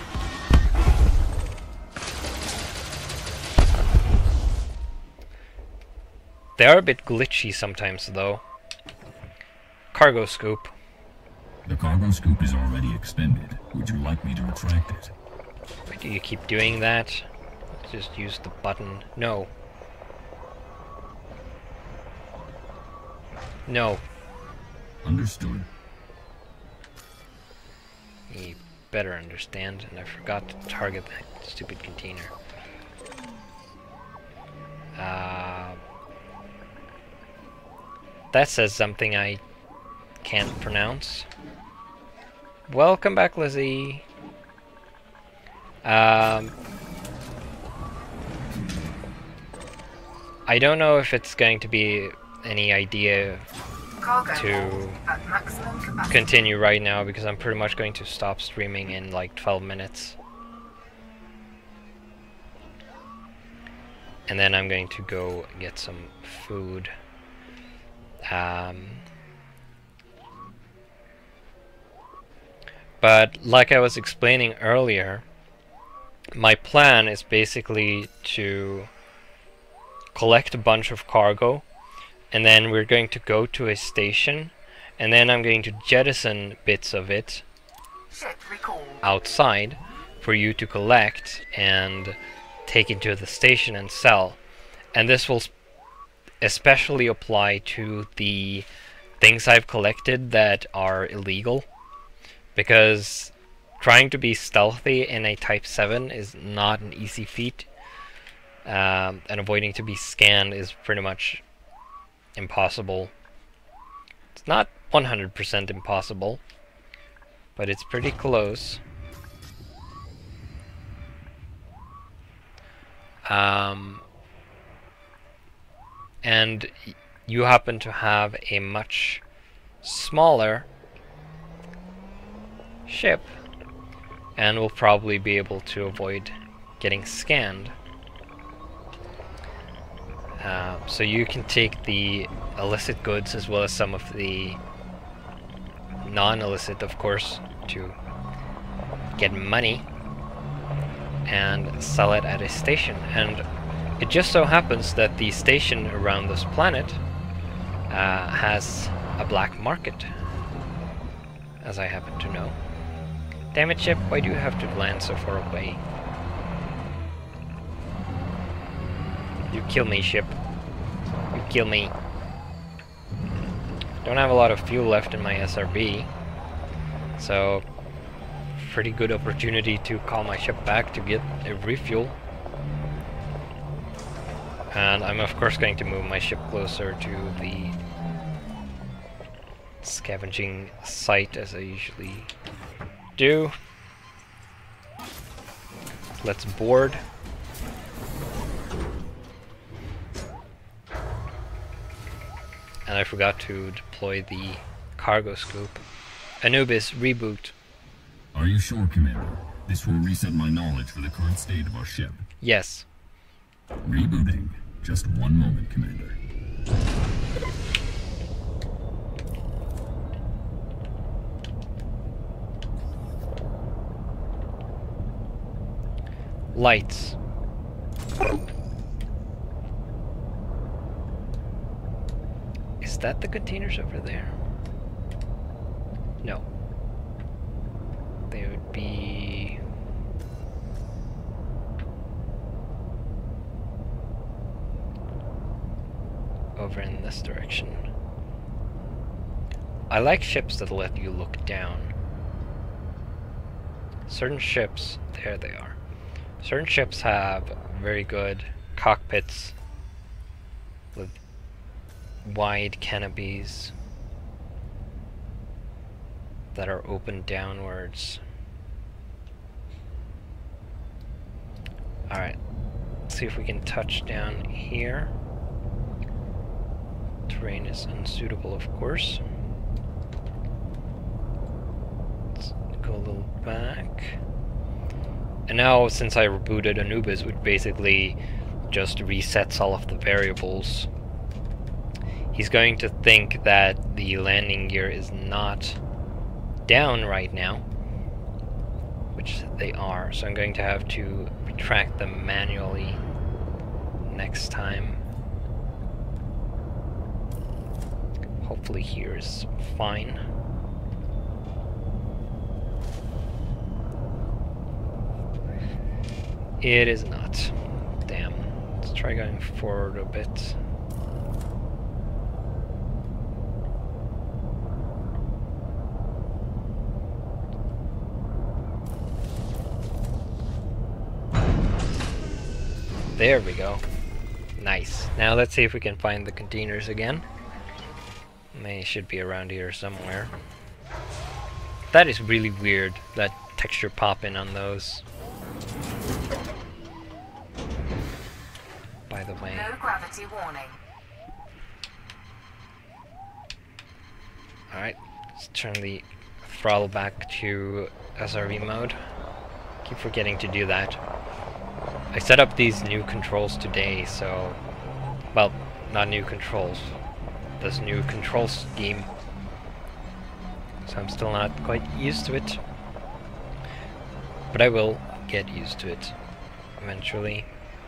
They are a bit glitchy sometimes though. Cargo scoop. The cargo scoop is already expended. Would you like me to retract it? Why do you keep doing that? Just use the button. No. No. Understood. You better understand, and I forgot to target that stupid container. That says something I can't pronounce. Welcome back, Lizzie. I don't know if it's going to be any idea Cargo to at maximum capacity. continue right now because I'm pretty much going to stop streaming in like 12 minutes. And then I'm going to go get some food. But like I was explaining earlier, my plan is basically to collect a bunch of cargo, and then we're going to go to a station, and then I'm going to jettison bits of it Ship recall. outside for you to collect and take into the station and sell. And this will especially apply to the things I've collected that are illegal, because trying to be stealthy in a Type 7 is not an easy feat, and avoiding to be scanned is pretty much impossible. It's not 100% impossible, but it's pretty close. And you happen to have a much smaller ship, and will probably be able to avoid getting scanned. So you can take the illicit goods as well as some of the non-illicit, of course, to get money and sell it at a station. And it just so happens that the station around this planet has a black market, as I happen to know. Damn it, ship, why do you have to land so far away? You kill me, ship. You kill me. Don't have a lot of fuel left in my SRB, so pretty good opportunity to call my ship back to get a refuel. And I'm of course going to move my ship closer to the scavenging site as I usually do. Let's board. And I forgot to deploy the cargo scoop. Anubis, reboot. Are you sure, Commander? This will reset my knowledge for the current state of our ship. Yes. Rebooting. Just one moment, Commander. Lights. Is that the containers over there? No. They would be... over in this direction. I like ships that let you look down. Certain ships, there they are. Certain ships have very good cockpits with wide canopies that are open downwards. Alright, let's see if we can touch down here. Terrain is unsuitable, of course. Let's go a little back. And now, since I rebooted Anubis, which basically just resets all of the variables, he's going to think that the landing gear is not down right now, which they are, so I'm going to have to retract them manually next time. Hopefully here is fine. It is not. Damn. Let's try going forward a bit. There we go. Nice. Now let's see if we can find the containers again. They should be around here somewhere. That is really weird, that texture pop-in on those. By the way. No gravity warning. Alright, let's turn the throttle back to SRV mode. Keep forgetting to do that. I set up these new controls today, so... well, not new controls. This new control scheme. So I'm still not quite used to it. But I will get used to it eventually.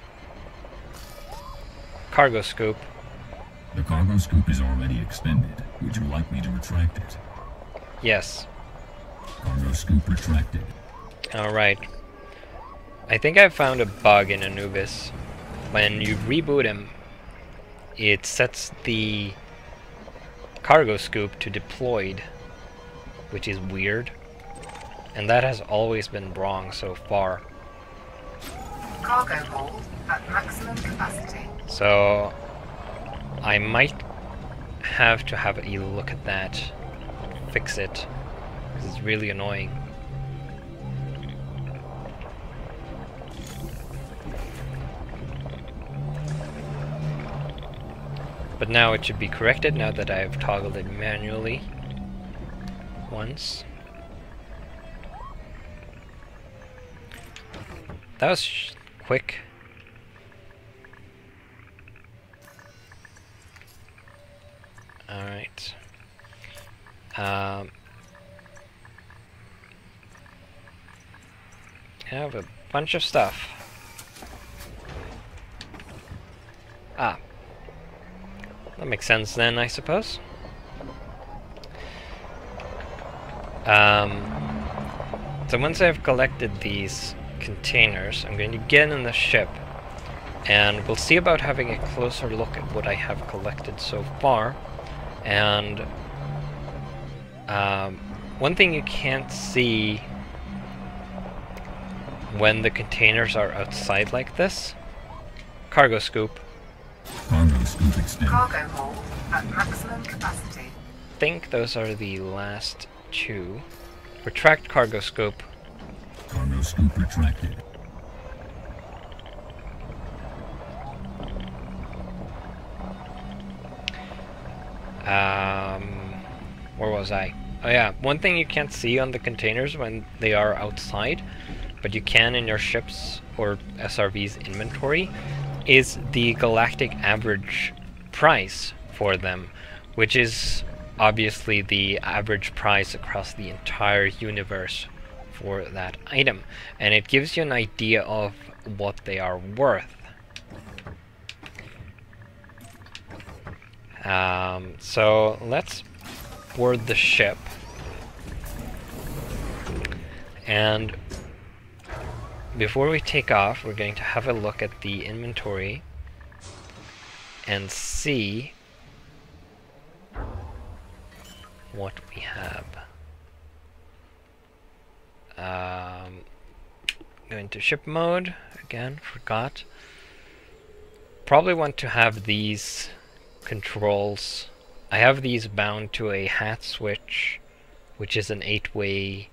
Cargo scoop. The cargo scoop is already expended. Would you like me to retract it? Yes. Cargo scoop retracted. Alright. I think I found a bug in Anubis. When you reboot him, it sets the cargo scoop to deployed, which is weird. And that has always been wrong so far. Cargo hold at maximum capacity. So I might have to have a look at that, fix it, because it's really annoying. But now it should be corrected now that I've toggled it manually once. That was quick. Alright. I have a bunch of stuff. Ah. That makes sense then, I suppose. So once I've collected these containers, I'm going to get in the ship, and we'll see about having a closer look at what I have collected so far. And one thing you can't see when the containers are outside like this, cargo scoop. Cargo scoop extended. Cargo hold at maximum capacity. I think those are the last two. Retract cargo scope. Cargo scoop retracted. Where was I? Oh yeah, one thing you can't see on the containers when they are outside, but you can in your ships or SRV's inventory, is the galactic average price for them, which is obviously the average price across the entire universe for that item, and it gives you an idea of what they are worth. So let's board the ship, and before we take off, we're going to have a look at the inventory and see what we have. Go into ship mode. Again, forgot. Probably want to have these controls. I have these bound to a hat switch, which is an 8-way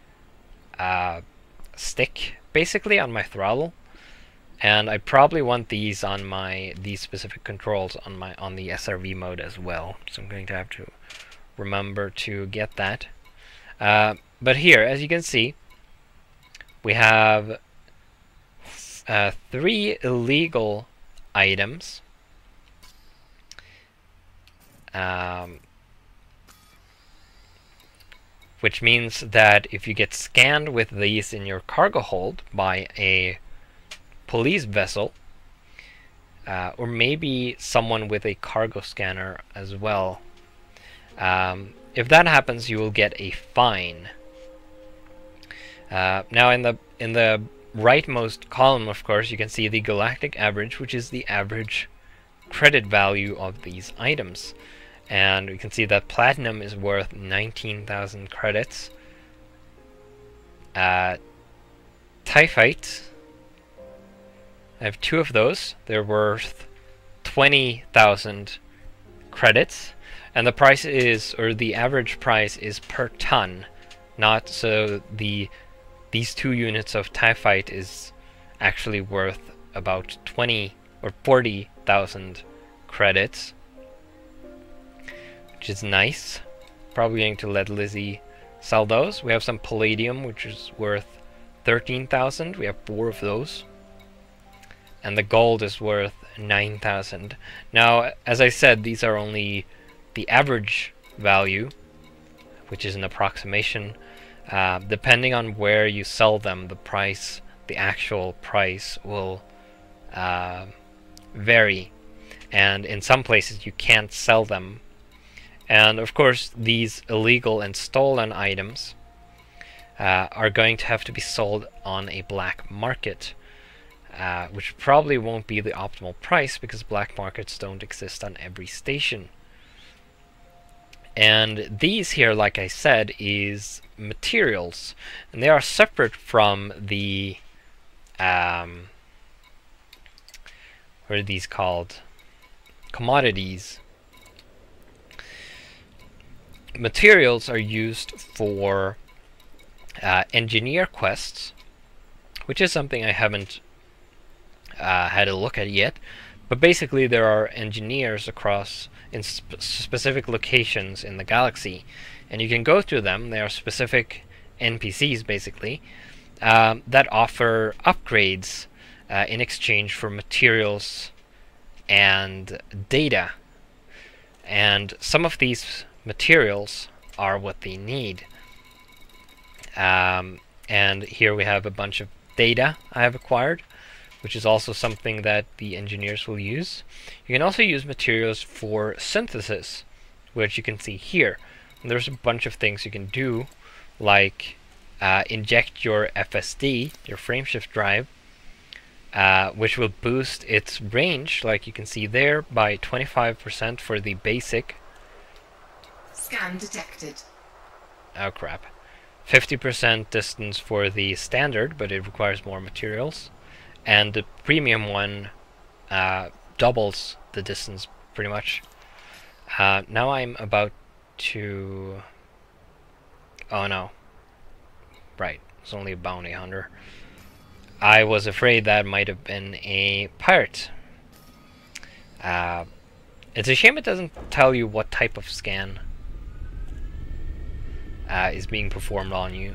stick, basically, on my throttle. And I probably want these on these specific controls on the SRV mode as well. So I'm going to have to remember to get that. But here, as you can see, we have 3 illegal items. Which means that if you get scanned with these in your cargo hold by a police vessel, or maybe someone with a cargo scanner as well, if that happens, you will get a fine. Now in the rightmost column, of course, you can see the galactic average, which is the average credit value of these items. And we can see that platinum is worth 19,000 credits. Typhite, I have 2 of those. They're worth 20,000 credits. And the price is, or the average price is per ton. Not so these 2 units of Typhite is actually worth about 20 or 40,000 credits. Which is nice. Probably going to let Lizzie sell those. We have some palladium, which is worth 13,000. We have 4 of those. And the gold is worth 9,000. Now, as I said, these are only the average value, which is an approximation. Depending on where you sell them, the actual price will vary. And in some places you can't sell them. And of course, these illegal and stolen items are going to have to be sold on a black market, which probably won't be the optimal price because black markets don't exist on every station. And these here, like I said, is materials, and they are separate from the what are these called? Commodities. Materials are used for engineer quests, which is something I haven't had a look at yet. But basically, there are engineers across in specific locations in the galaxy, and you can go to them. They are specific NPCs, basically, that offer upgrades in exchange for materials and data. And some of these materials are what they need. And here we have a bunch of data I have acquired, which is also something that the engineers will use. You can also use materials for synthesis, which you can see here. And there's a bunch of things you can do, like inject your FSD, your frameshift drive, which will boost its range, like you can see there, by 25% for the basic. Scan detected. Oh crap. 50% distance for the standard, but it requires more materials. And the premium one doubles the distance, pretty much. Now I'm about to... Oh no. Right, it's only a bounty hunter. I was afraid that might have been a pirate. It's a shame it doesn't tell you what type of scan is being performed on you.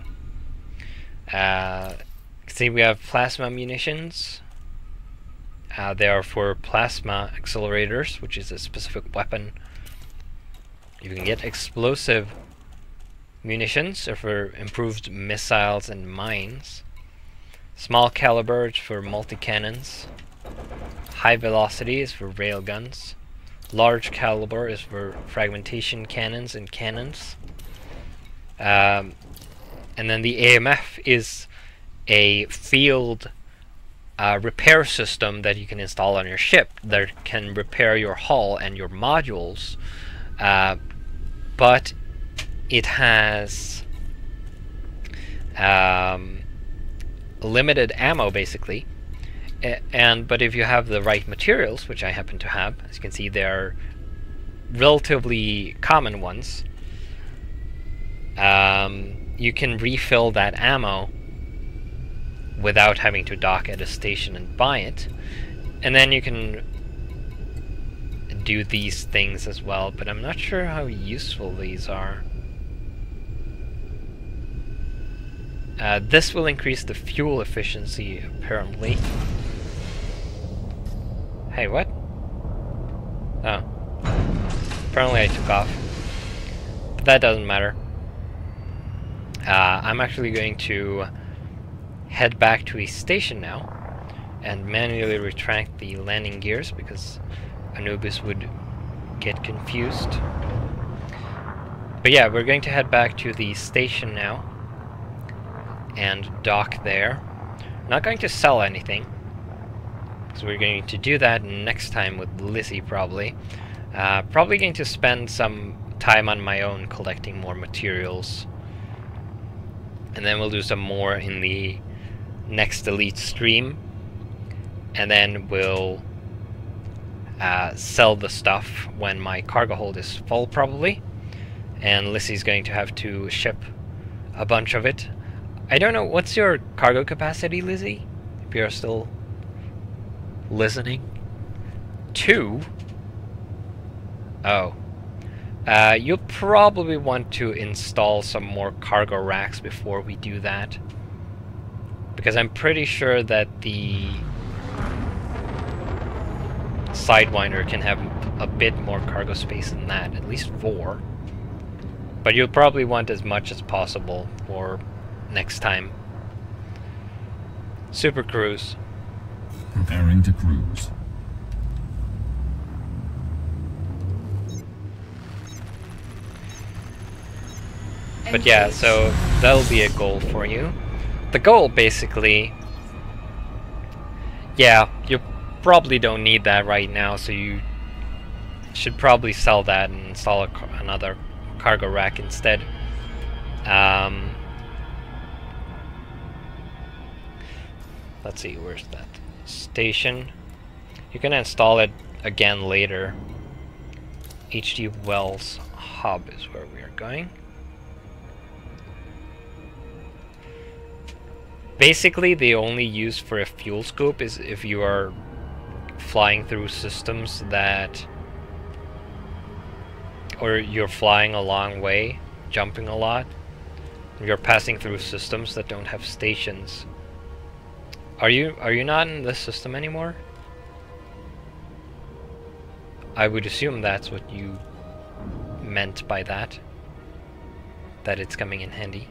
See, we have plasma munitions. They are for plasma accelerators, which is a specific weapon. You can get explosive munitions for improved missiles and mines. Small caliber is for multi-cannons. High velocity is for railguns. Large caliber is for fragmentation cannons and cannons. And then the AMF is a field repair system that you can install on your ship that can repair your hull and your modules, but it has limited ammo basically. But if you have the right materials, which I happen to have, as you can see, they are relatively common ones. You can refill that ammo without having to dock at a station and buy it, and then you can do these things as well, but I'm not sure how useful these are. This will increase the fuel efficiency, apparently. Hey, what? Oh. Apparently I took off. But that doesn't matter. I'm actually going to head back to a station now and manually retract the landing gears because Anubis would get confused. But yeah, we're going to head back to the station now and dock there. I'm not going to sell anything, because we're going to do that next time with Lizzie probably. Probably going to spend some time on my own collecting more materials, and then we'll do some more in the next Elite stream, and then we'll sell the stuff when my cargo hold is full probably, and Lizzie's going to have to ship a bunch of it. I don't know, what's your cargo capacity, Lizzie? If you're still listening. 2? Oh. You'll probably want to install some more cargo racks before we do that, because I'm pretty sure that the Sidewinder can have a bit more cargo space than that, at least 4. But you'll probably want as much as possible for next time. Super Cruise. Preparing to cruise. But yeah, so that'll be a goal for you. The goal basically, yeah, you probably don't need that right now, so you should probably sell that and install another cargo rack instead. Let's see, where's that station? You can install it again later. H.G. Wells Hub is where we are going. Basically, the only use for a fuel scoop is if you are flying through systems that, or you're flying a long way, jumping a lot, you're passing through systems that don't have stations. Are you not in this system anymore? I would assume that's what you meant by that. That it's coming in handy.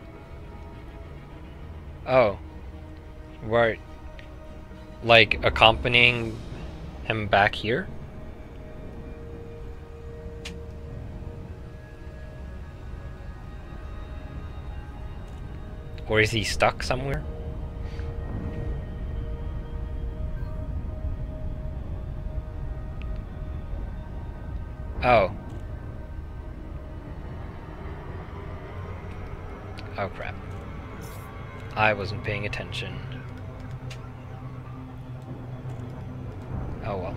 Oh. We're like accompanying him back here? Or is he stuck somewhere? Oh. Oh crap. I wasn't paying attention. Oh well.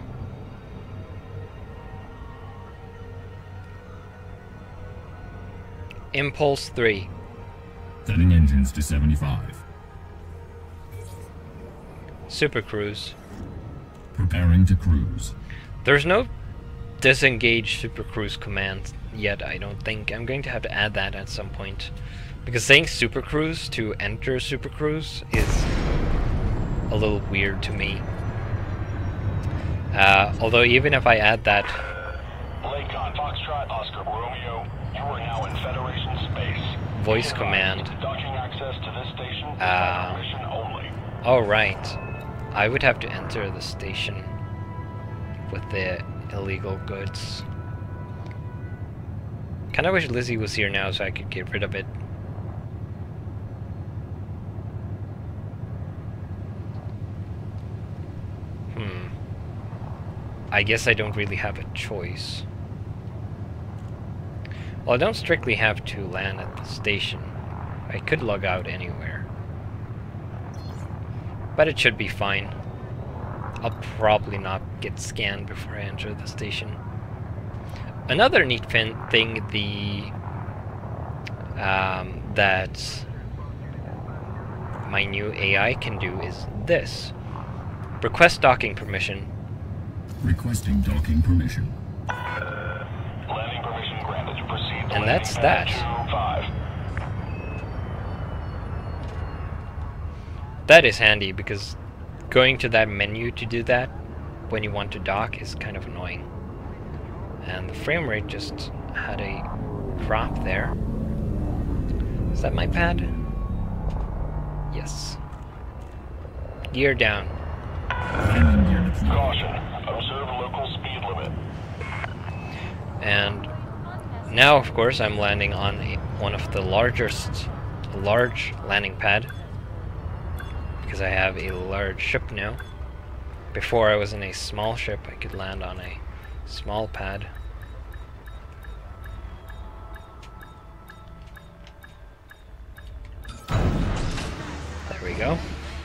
Impulse 3. Setting engines to 75. Super Cruise. Preparing to cruise. There's no disengage Super Cruise command yet, I don't think. I'm going to have to add that at some point, because saying Super Cruise to enter Super Cruise is a little weird to me. Although even if I add that Lakon, Foxtrot, Oscar, Romeo, you are now in Federation space. voice command. Docking access to this station is by permission only. Oh right, I would have to enter the station with the illegal goods. Kinda wish Lizzie was here now so I could get rid of it. I guess I don't really have a choice. Well, I don't strictly have to land at the station. I could log out anywhere. but it should be fine. I'll probably not get scanned before I enter the station. Another neat thing that my new AI can do is this. Request docking permission. Requesting docking permission. Landing permission granted. Proceed to And that's landing that. pad 2-5. That is handy because going to that menu to do that when you want to dock is kind of annoying. And the frame rate just had a drop there. Is that my pad? Yes. Gear down. Landing gear deployed. Caution. Observe local speed limit. And now, of course, I'm landing on one of the large landing pad because I have a large ship now. Before I was in a small ship, I could land on a small pad. There we go.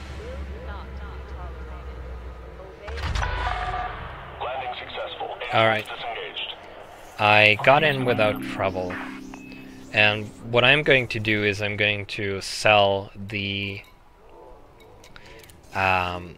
Landing successful. Alright. Disengaged. I got in without trouble. And what I'm going to do is I'm going to sell the oh,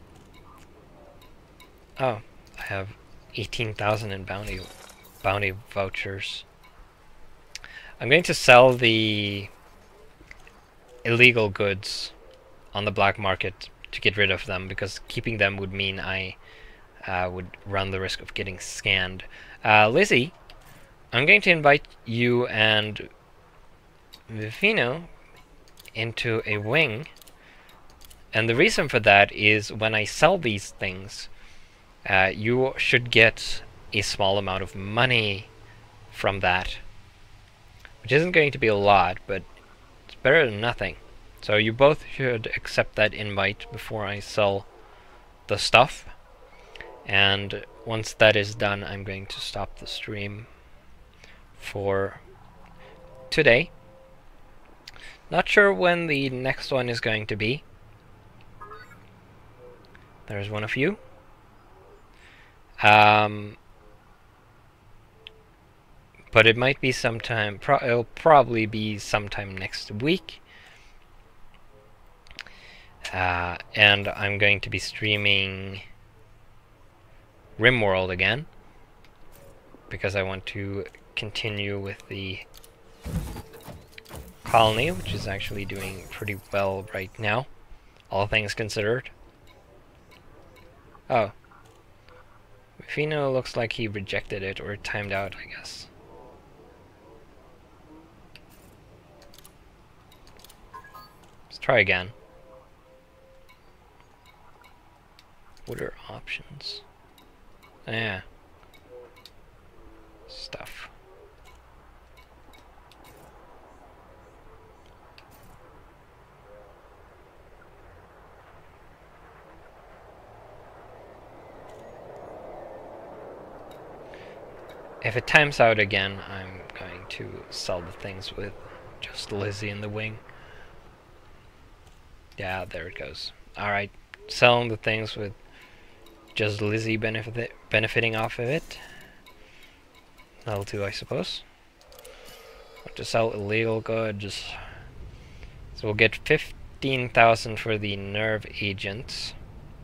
I have 18,000 in bounty vouchers. I'm going to sell the illegal goods on the black market to get rid of them, because keeping them would mean I would run the risk of getting scanned. Lizzie, I'm going to invite you and Vivino into a wing, and the reason for that is when I sell these things, you should get a small amount of money from that, which isn't going to be a lot, but it's better than nothing. So you both should accept that invite before I sell the stuff, and once that is done, I'm going to stop the stream for today. Not sure when the next one is going to be. There's one of you. But it might be sometime, it'll probably be sometime next week. And I'm going to be streaming RimWorld again, because I want to continue with the colony, which is actually doing pretty well right now, all things considered. Oh. Fino looks like he rejected it, or timed out, I guess. Let's try again. What are options? Oh, yeah. Stuff. If it times out again, I'm going to sell the things with just Lizzie in the wing. Yeah, there it goes. Alright, selling the things with just Lizzie benefiting off of it. That'll do, I suppose. Want to sell illegal goods. So we'll get 15,000 for the nerve agents.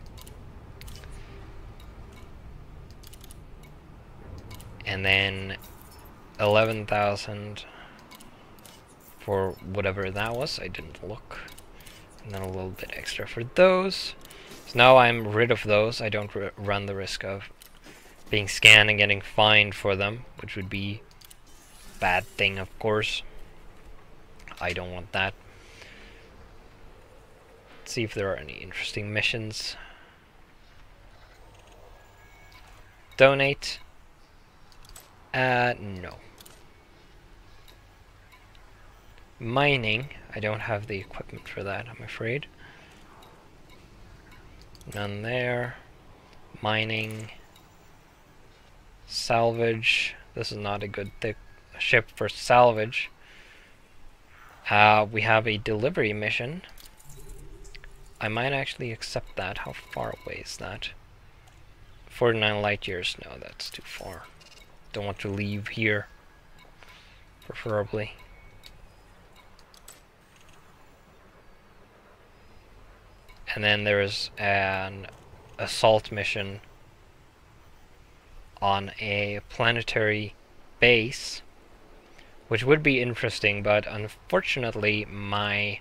And then 11,000 for whatever that was. I didn't look. And then a little bit extra for those. So now I'm rid of those. I don't run the risk of being scanned and getting fined for them, which would be a bad thing, of course. I don't want that. Let's see if there are any interesting missions. Donate. No. Mining. I don't have the equipment for that, I'm afraid. None there. Mining. Salvage. This is not a good ship for salvage. We have a delivery mission. I might actually accept that. How far away is that? 49 light years. No, that's too far. Don't want to leave here, preferably. And then there's an assault mission on a planetary base, which would be interesting, but unfortunately my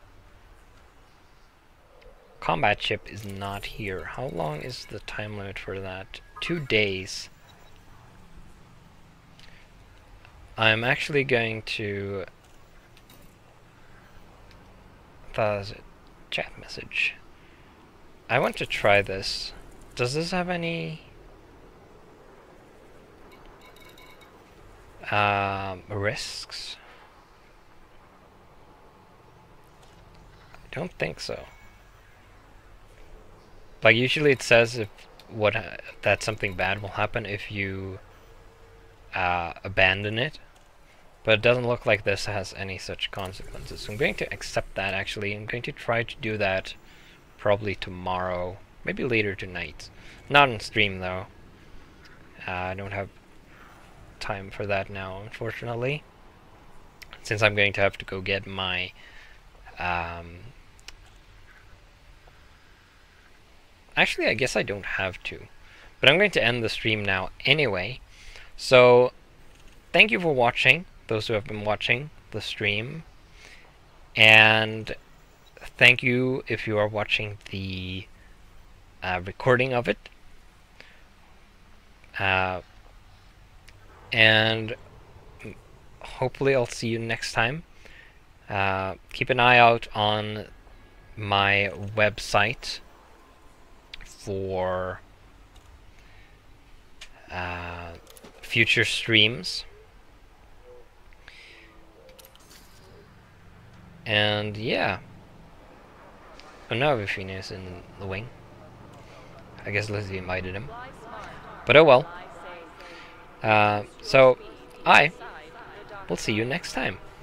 combat ship is not here. How long is the time limit for that? 2 days. I'm actually going to... That was a chat message. I want to try this. Does this have any... risks? I don't think so. Like, usually it says if that something bad will happen if you abandon it, but it doesn't look like this has any such consequences. So I'm going to accept that. Actually, I'm going to try to do that probably tomorrow, maybe later tonight. Not on stream though. I don't have time for that now, unfortunately, since I'm going to have to go get my actually, I guess I don't have to, but I'm going to end the stream now anyway. So thank you for watching, those who have been watching the stream, and thank you if you are watching the recording of it. And hopefully I'll see you next time. Keep an eye out on my website for future streams. And yeah. Oh no, Vifine is in the wing. I guess Lizzie invited him. But oh well. So I will see you next time.